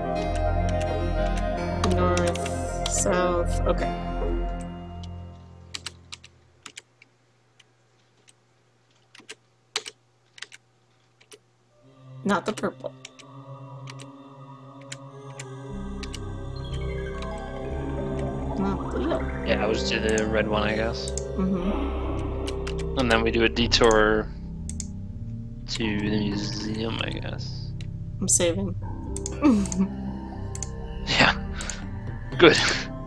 North, south. Okay. Not the purple. Not the yellow. Yeah, I was do the red one, I guess. Mm-hmm. And then we do a detour to the museum, I guess. I'm saving. Yeah. Good.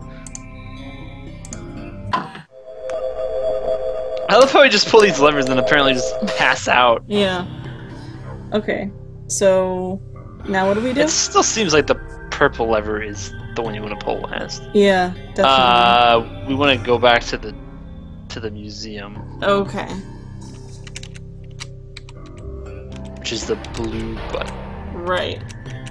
I love how we just pull these levers and apparently just pass out. Yeah. Okay. So now what do we do? It still seems like the purple lever is the one you want to pull last. Yeah, definitely. Uh, we want to go back to the to the museum. Okay. which is the blue button. Right.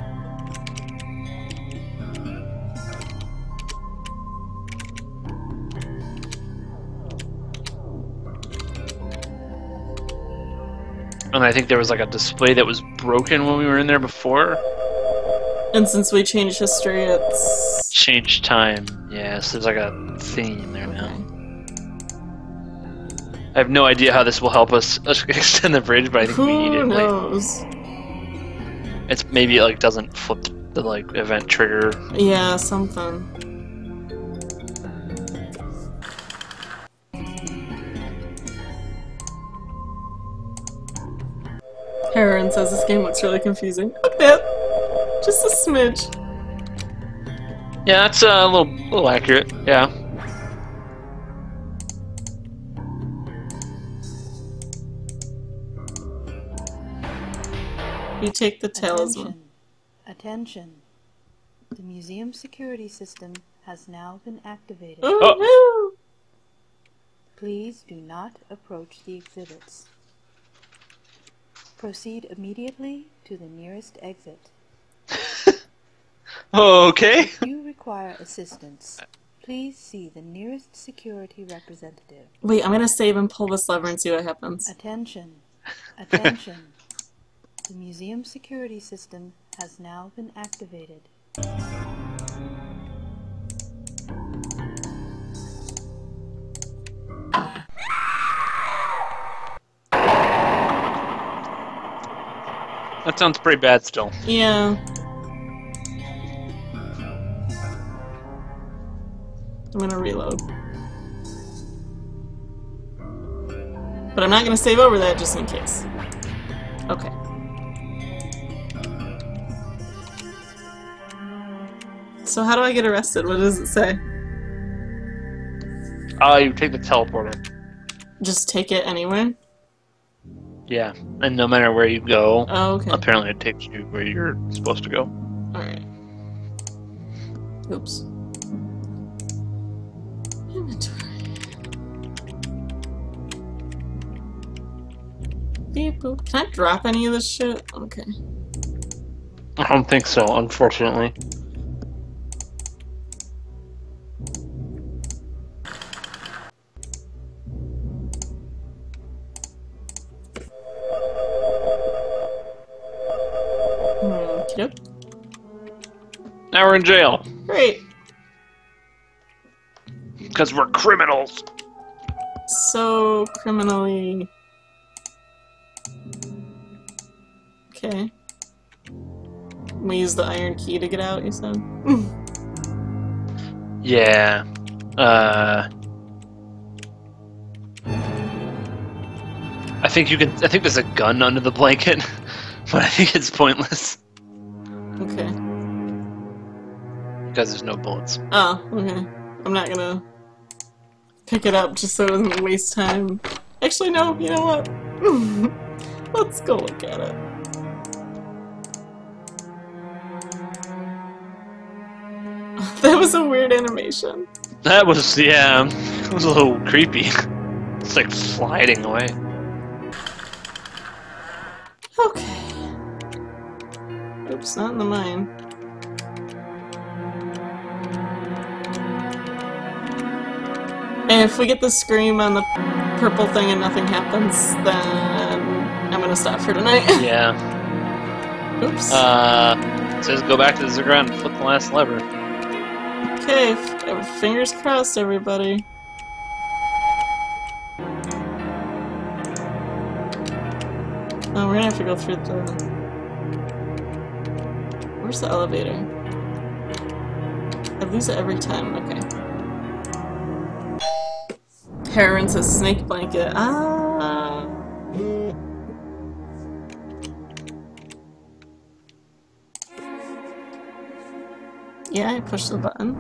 And I think there was like a display that was broken when we were in there before. And since we changed history, it's... Change time. Yeah, so there's like a theme there now. I have no idea how this will help us extend the bridge, but I think Who we need it. knows? Like, it's maybe it like doesn't flip the like event trigger. Yeah, something. Heron says this game looks really confusing. A bit. Just a smidge. Yeah, that's uh, a little, little accurate. Yeah. You take the talisman. Attention. Attention. The museum security system has now been activated. Oh, Please do not approach the exhibits. Proceed immediately to the nearest exit. Okay. If you require assistance, please see the nearest security representative. wait, I'm gonna save and pull this lever and see what happens. Attention. Attention. The museum security system has now been activated. That sounds pretty bad still. Yeah. I'm gonna reload. But I'm not gonna save over that just in case. Okay. So how do I get arrested? What does it say? Uh, you take the teleporter. Just take it anywhere? Yeah, and no matter where you go, Oh, okay. apparently it takes you where you're supposed to go. Alright. Oops. Inventory. Beep boop. Can I drop any of this shit? Okay. I don't think so, unfortunately. Yep. Now we're in jail. Great. Because we're criminals. So criminally. Okay. We use the iron key to get out, you said? Yeah. Uh. I think you can. I think there's a gun under the blanket, but I think it's pointless Okay. because there's no bullets. Oh, okay. I'm not gonna pick it up just so it doesn't waste time. Actually, no, you know what? Let's go look at it. That was a weird animation. That was yeah. It was a little creepy. It's like sliding away. Okay. Oops, not in the mine. And if we get the scream on the purple thing and nothing happens, then I'm gonna stop for tonight. Yeah. Oops. Uh. It says go back to the ground and flip the last lever. Okay, f fingers crossed, everybody. Oh, we're gonna have to go through the... Where's the elevator? I lose it every time, okay. Heron says snake blanket. Ah! Yeah, I pushed the button.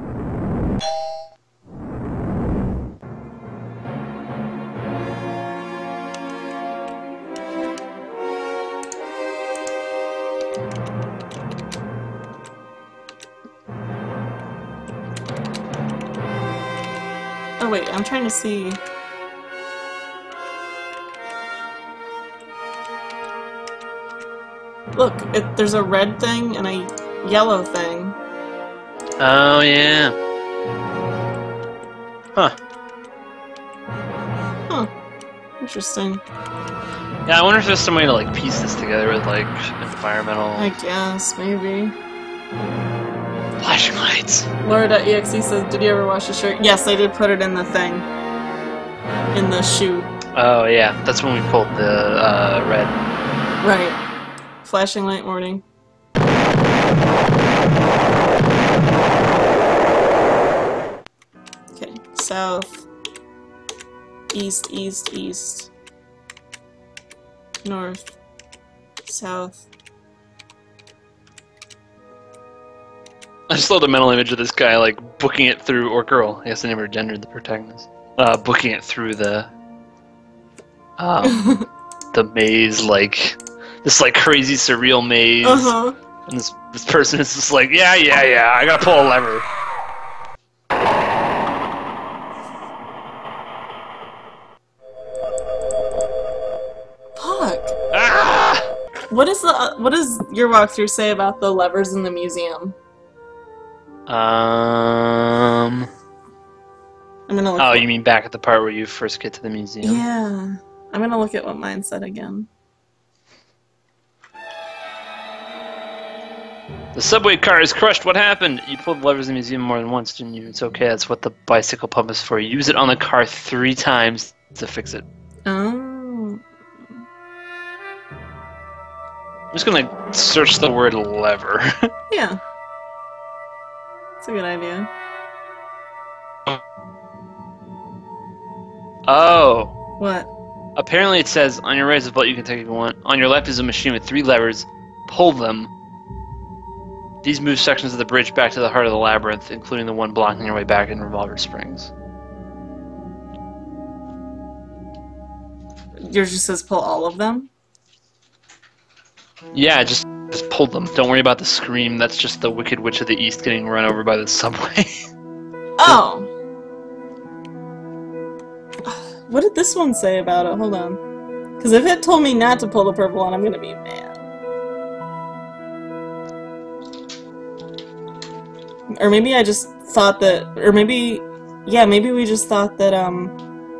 Oh wait, I'm trying to see... Look, it, there's a red thing and a yellow thing. Oh, yeah. Huh. Huh. Interesting. Yeah, I wonder if there's some way to, like, piece this together with, like, environmental... I guess, maybe. flashing lights. Laura.exe says, did you ever wash a shirt? Yes, I did put it in the thing. In the shoe. Oh, yeah. That's when we pulled the, uh, red. Right. Flashing light warning. Okay, south. East, east, east. North. South. I just love the mental image of this guy, like, booking it through, or girl, I guess they never gendered the protagonist, uh, booking it through the, um, the maze, like, this, like, crazy, surreal maze, Uh-huh. and this, this person is just like, yeah, yeah, yeah, I gotta pull a lever. Fuck. Ah! What is the, uh, what does your walkthrough say about the levers in the museum? Um. I'm gonna look Oh, at- you mean back at the part where you first get to the museum? Yeah. I'm gonna look at what mine said again. The subway car is crushed. What happened? You pulled the levers in the museum more than once, didn't you? It's okay. That's what the bicycle pump is for. Use it on the car three times to fix it. Oh. I'm just gonna search the word lever. Yeah. That's a good idea. Oh. What? Apparently it says, on your right is a button you can take if you want. On your left is a machine with three levers. Pull them. These move sections of the bridge back to the heart of the labyrinth, including the one blocking your way back in Revolver Springs. Yours just says pull all of them? Yeah, just just pull them. Don't worry about the scream. That's just the Wicked Witch of the East getting run over by the subway. Oh! What did this one say about it? Hold on. Because if it told me not to pull the purple one, I'm gonna be mad. Or maybe I just thought that, or maybe, yeah, maybe we just thought that, um,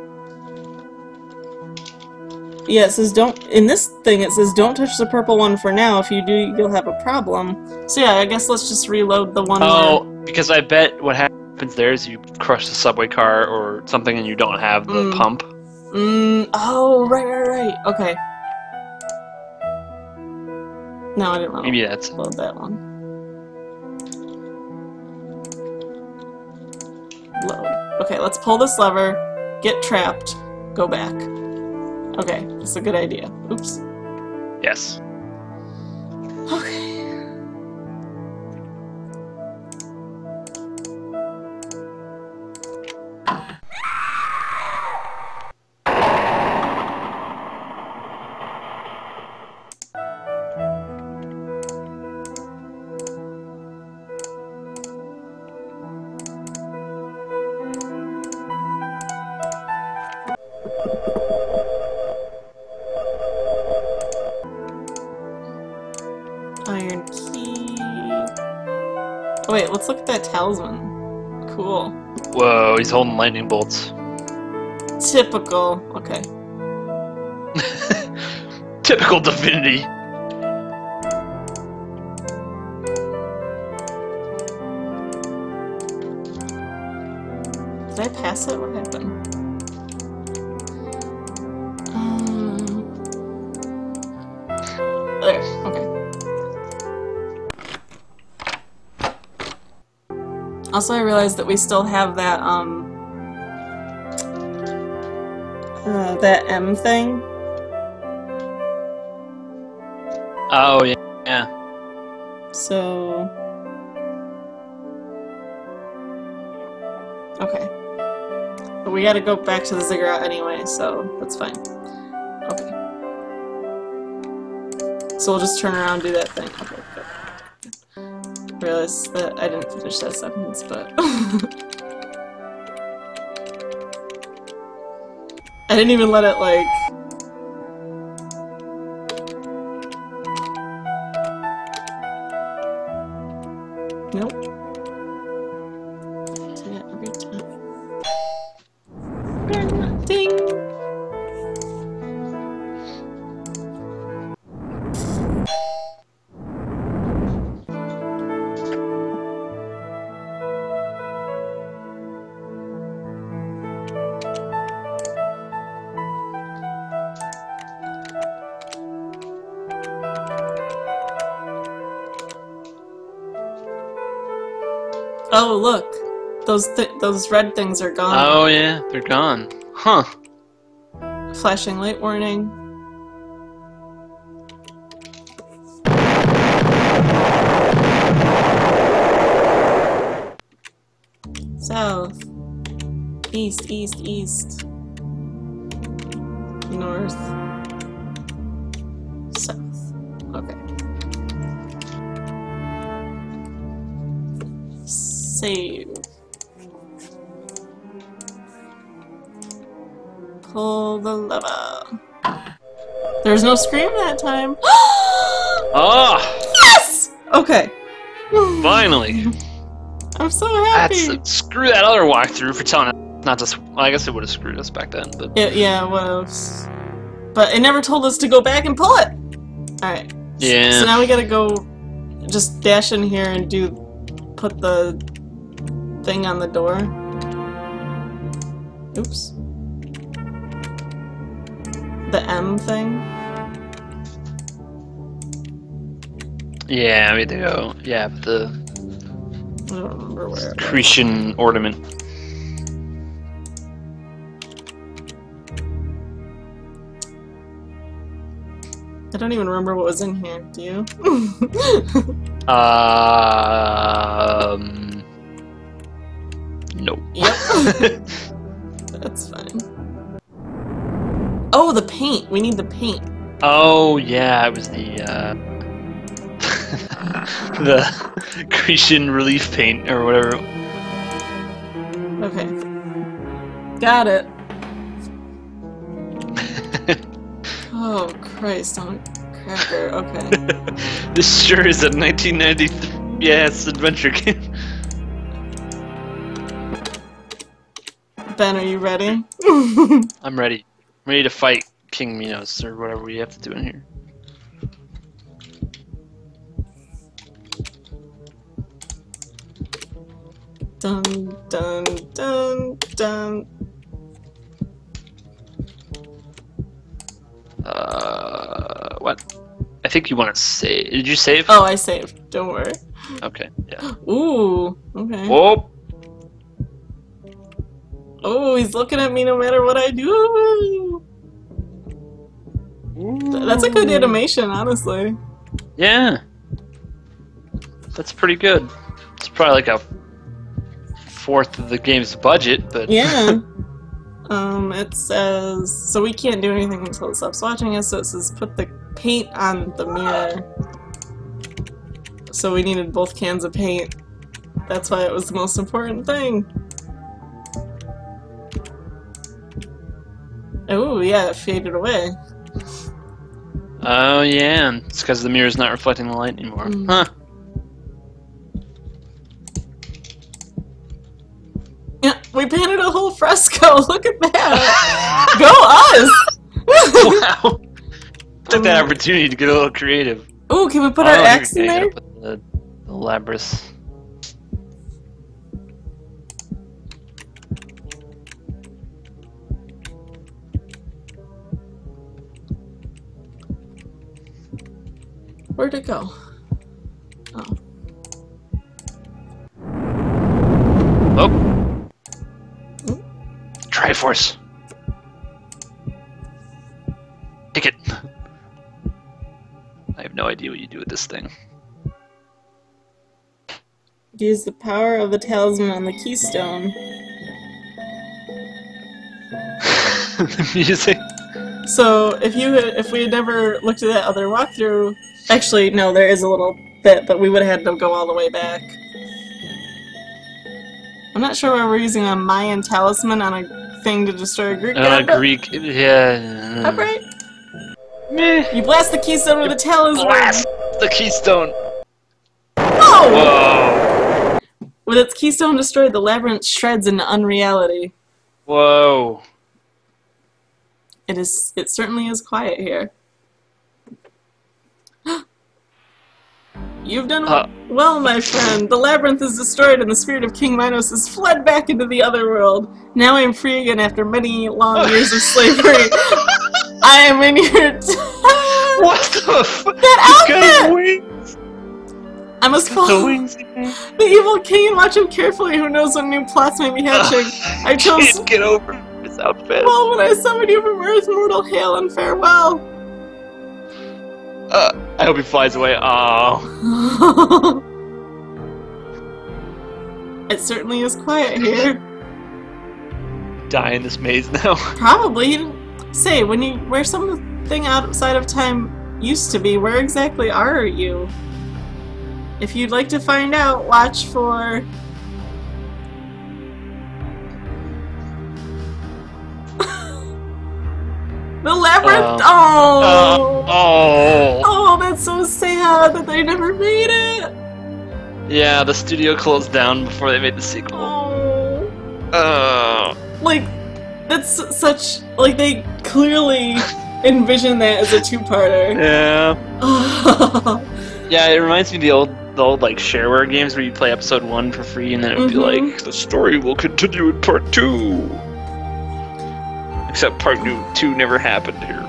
yeah, it says don't, in this thing it says don't touch the purple one for now. If you do, you'll have a problem. So yeah, I guess let's just reload the one Oh, where... because I bet what happens there is you crush the subway car or something and you don't have the Mm. pump. Mm, oh, right, right, right. Okay. No, I didn't want Maybe to that's it. load that one. Load. Okay, let's pull this lever, get trapped, go back. Okay, that's a good idea. Oops. Yes. Okay. Iron key. Oh wait, let's look at that talisman. Cool. Whoa, he's holding lightning bolts. Typical. Okay. Typical divinity. Did I pass it? What happened? Um, there. Okay. Also, I realized that we still have that, um, uh, that M thing. Oh, yeah. yeah. So... Okay. But we gotta go back to the ziggurat anyway, so that's fine. Okay. So we'll just turn around and do that thing. Okay, good. good. Realized that I didn't finish that sentence, but... I didn't even let it, like... Oh, look. Those th those red things are gone. Oh yeah, they're gone. Huh. Flashing light warning. South. East, east, east. North. South. Okay. Save. Pull the lever. There's no scream that time. Oh! Yes! Okay. Finally. I'm so happy. That's screw that other walkthrough for telling us not to. Well, I guess it would have screwed us back then, but Yeah, yeah, what else? But it never told us to go back and pull it. All right. yeah. So, so now we gotta go, just dash in here and do, put the thing on the door. Oops. The M thing. Yeah, we had to go. Yeah, but the I don't remember where. it was. Cretan ornament. I don't even remember what was in here. Do you? Um. Nope. Yep. That's fine. Oh, the paint. We need the paint. Oh yeah, it was the uh, the Cretan relief paint or whatever. Okay. Got it. Oh, Christ on a cracker. Okay. This sure is a nineteen ninety-three yes adventure game. Ben, are you ready? I'm ready. I'm ready to fight King Minos or whatever we have to do in here. Dun dun dun dun. Uh, what? I think you want to save. Did you save? Oh, I saved. Don't worry. Okay. Yeah. Ooh. Okay. Whoa. Oh, he's looking at me no matter what I do. Th- That's a good animation, honestly. Yeah. That's pretty good. It's probably like a fourth of the game's budget, but Yeah. um, it says so we can't do anything until it stops watching us. So it says put the paint on the mirror. So we needed both cans of paint. That's why it was the most important thing. Oh yeah, it faded away. Oh yeah, it's because the mirror's not reflecting the light anymore. Mm. Huh. Yeah, we painted a whole fresco. Look at that. Go us! Wow. Took that opportunity to get a little creative. Oh, can we put Oh, our here axe we in go, there? you gotta put The, the Labyrinth. Where'd it go? Oh. Oh. Triforce. Take it. I have no idea what you do with this thing. Use the power of the talisman on the keystone. The music. So if you had, if we had never looked at that other walkthrough, actually no, there is a little bit, but we would have had to go all the way back. I'm not sure why we're using a Mayan talisman on a thing to destroy a Greek Uh, god, but Greek. Yeah. alright. Meh. You blast the keystone with a talisman. Blast the keystone. Oh! Whoa. With its keystone destroyed, the labyrinth shreds into unreality. Whoa. It is. It certainly is quiet here. You've done Uh. well, my friend. The labyrinth is destroyed and the spirit of King Minos has fled back into the other world. Now I am free again after many long years of slavery. I am in your... What the f- That He's got outfit! wings! I must The follow wings. the evil king and watch him carefully. Who knows what new plots may be hatching? I chose. Can't get over this outfit. Well, when I summoned you from Earth, mortal hail and farewell. Uh, I hope he flies away. Oh. It certainly is quiet here. Die in this maze now. Probably. Say, when you where something outside of time used to be, where exactly are you? If you'd like to find out, watch for... The Labyrinth! Uh, oh! Uh, oh. Oh, that's so sad that they never made it! Yeah, the studio closed down before they made the sequel. Oh. Oh. Like, that's such... Like, they clearly envisioned that as a two-parter. Yeah. Yeah, it reminds me of the old, the old like shareware games where you play episode one for free, and then it would Mhm. be like the story will continue in part two. Except part new, two never happened here.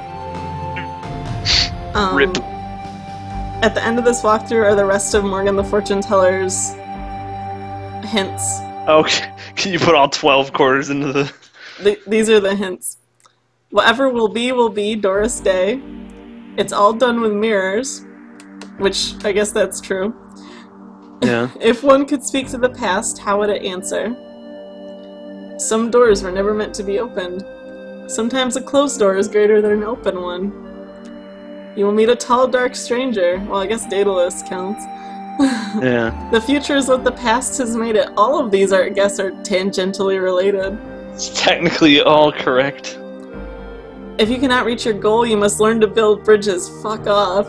um, Rip. At the end of this walkthrough are the rest of Morgan the Fortune Teller's hints. Oh, can you put all twelve quarters into the? Th these are the hints. Whatever will be, will be, Doris Day. It's all done with mirrors. Which, I guess that's true. Yeah. If one could speak to the past, how would it answer? Some doors were never meant to be opened. Sometimes a closed door is greater than an open one. You will meet a tall, dark stranger. Well, I guess Daedalus counts. Yeah. The future is what the past has made it. All of these, are, I guess, are tangentially related. It's technically all correct. If you cannot reach your goal, you must learn to build bridges. Fuck off.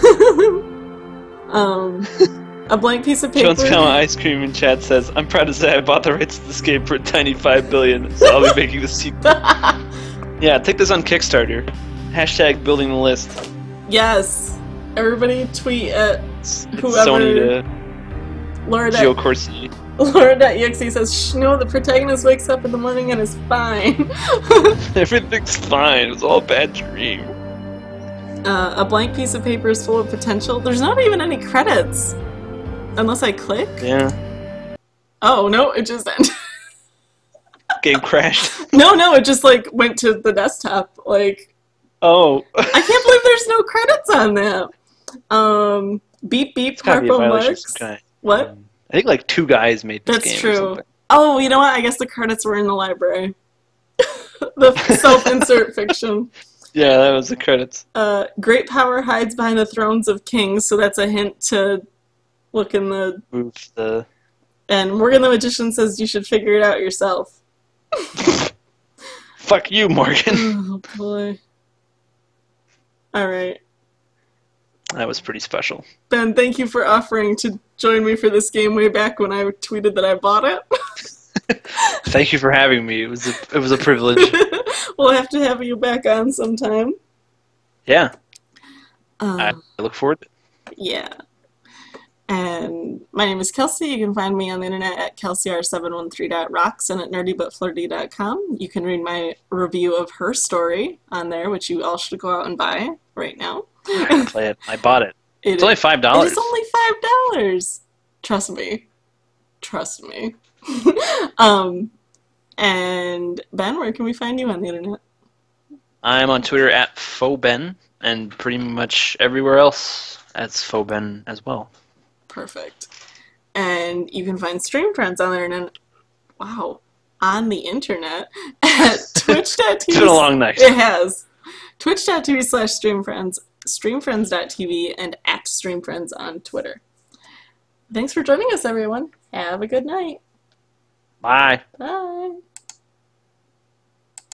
um, a blank piece of paper. Jones Kama Ice Cream in chat says, I'm proud to say I bought the rights to this game for a tiny five billion, so I'll be making the sequel. Yeah, take this on Kickstarter. Hashtag building the list. Yes. Everybody tweet at It's, it's whoever. Sony to Laura Geo dot- Corsi. Laura.exe says, Shh, no, the protagonist wakes up in the morning and is fine. Everything's fine. It was all a bad dream. Uh, a blank piece of paper is full of potential. There's not even any credits. Unless I click. Yeah. Oh, no, it just ended. Game crashed. No, no, it just, like, went to the desktop. Like, Oh. I can't believe there's no credits on that. Um, beep, beep, It's gotta be a Harpo violation of Marks. some kind. What? I think like two guys made this That's game or true. something. Oh, you know what? I guess the credits were in the library. The self-insert fiction. Yeah, that was the credits. Uh, great power hides behind the thrones of kings, so that's a hint to look in the... Move the... And Morgan the Magician says you should figure it out yourself. Fuck you, Morgan. Oh, boy. Alright. That was pretty special. Ben, thank you for offering to join me for this game way back when I tweeted that I bought it. Thank you for having me. It was a, it was a privilege. We'll have to have you back on sometime. Yeah. Um, I look forward to it. Yeah. And my name is Kelsey. You can find me on the internet at kelsey r seven one three dot rocks and at nerdy but flirty dot com. You can read my review of Her Story on there, which you all should go out and buy right now. I play it. I bought it. It It's only five dollars. It is only five dollars. Trust me. Trust me. um, and Ben, where can we find you on the internet? I'm on Twitter at Foben, and pretty much everywhere else as Foben as well. Perfect. And you can find StreamFriends on the internet. Wow. On the internet at twitch dot t v. It's been a long night. It has. twitch dot t v slash StreamFriends, streamfriends dot t v, and at StreamFriends on Twitter. Thanks for joining us, everyone. Have a good night. Bye. Bye.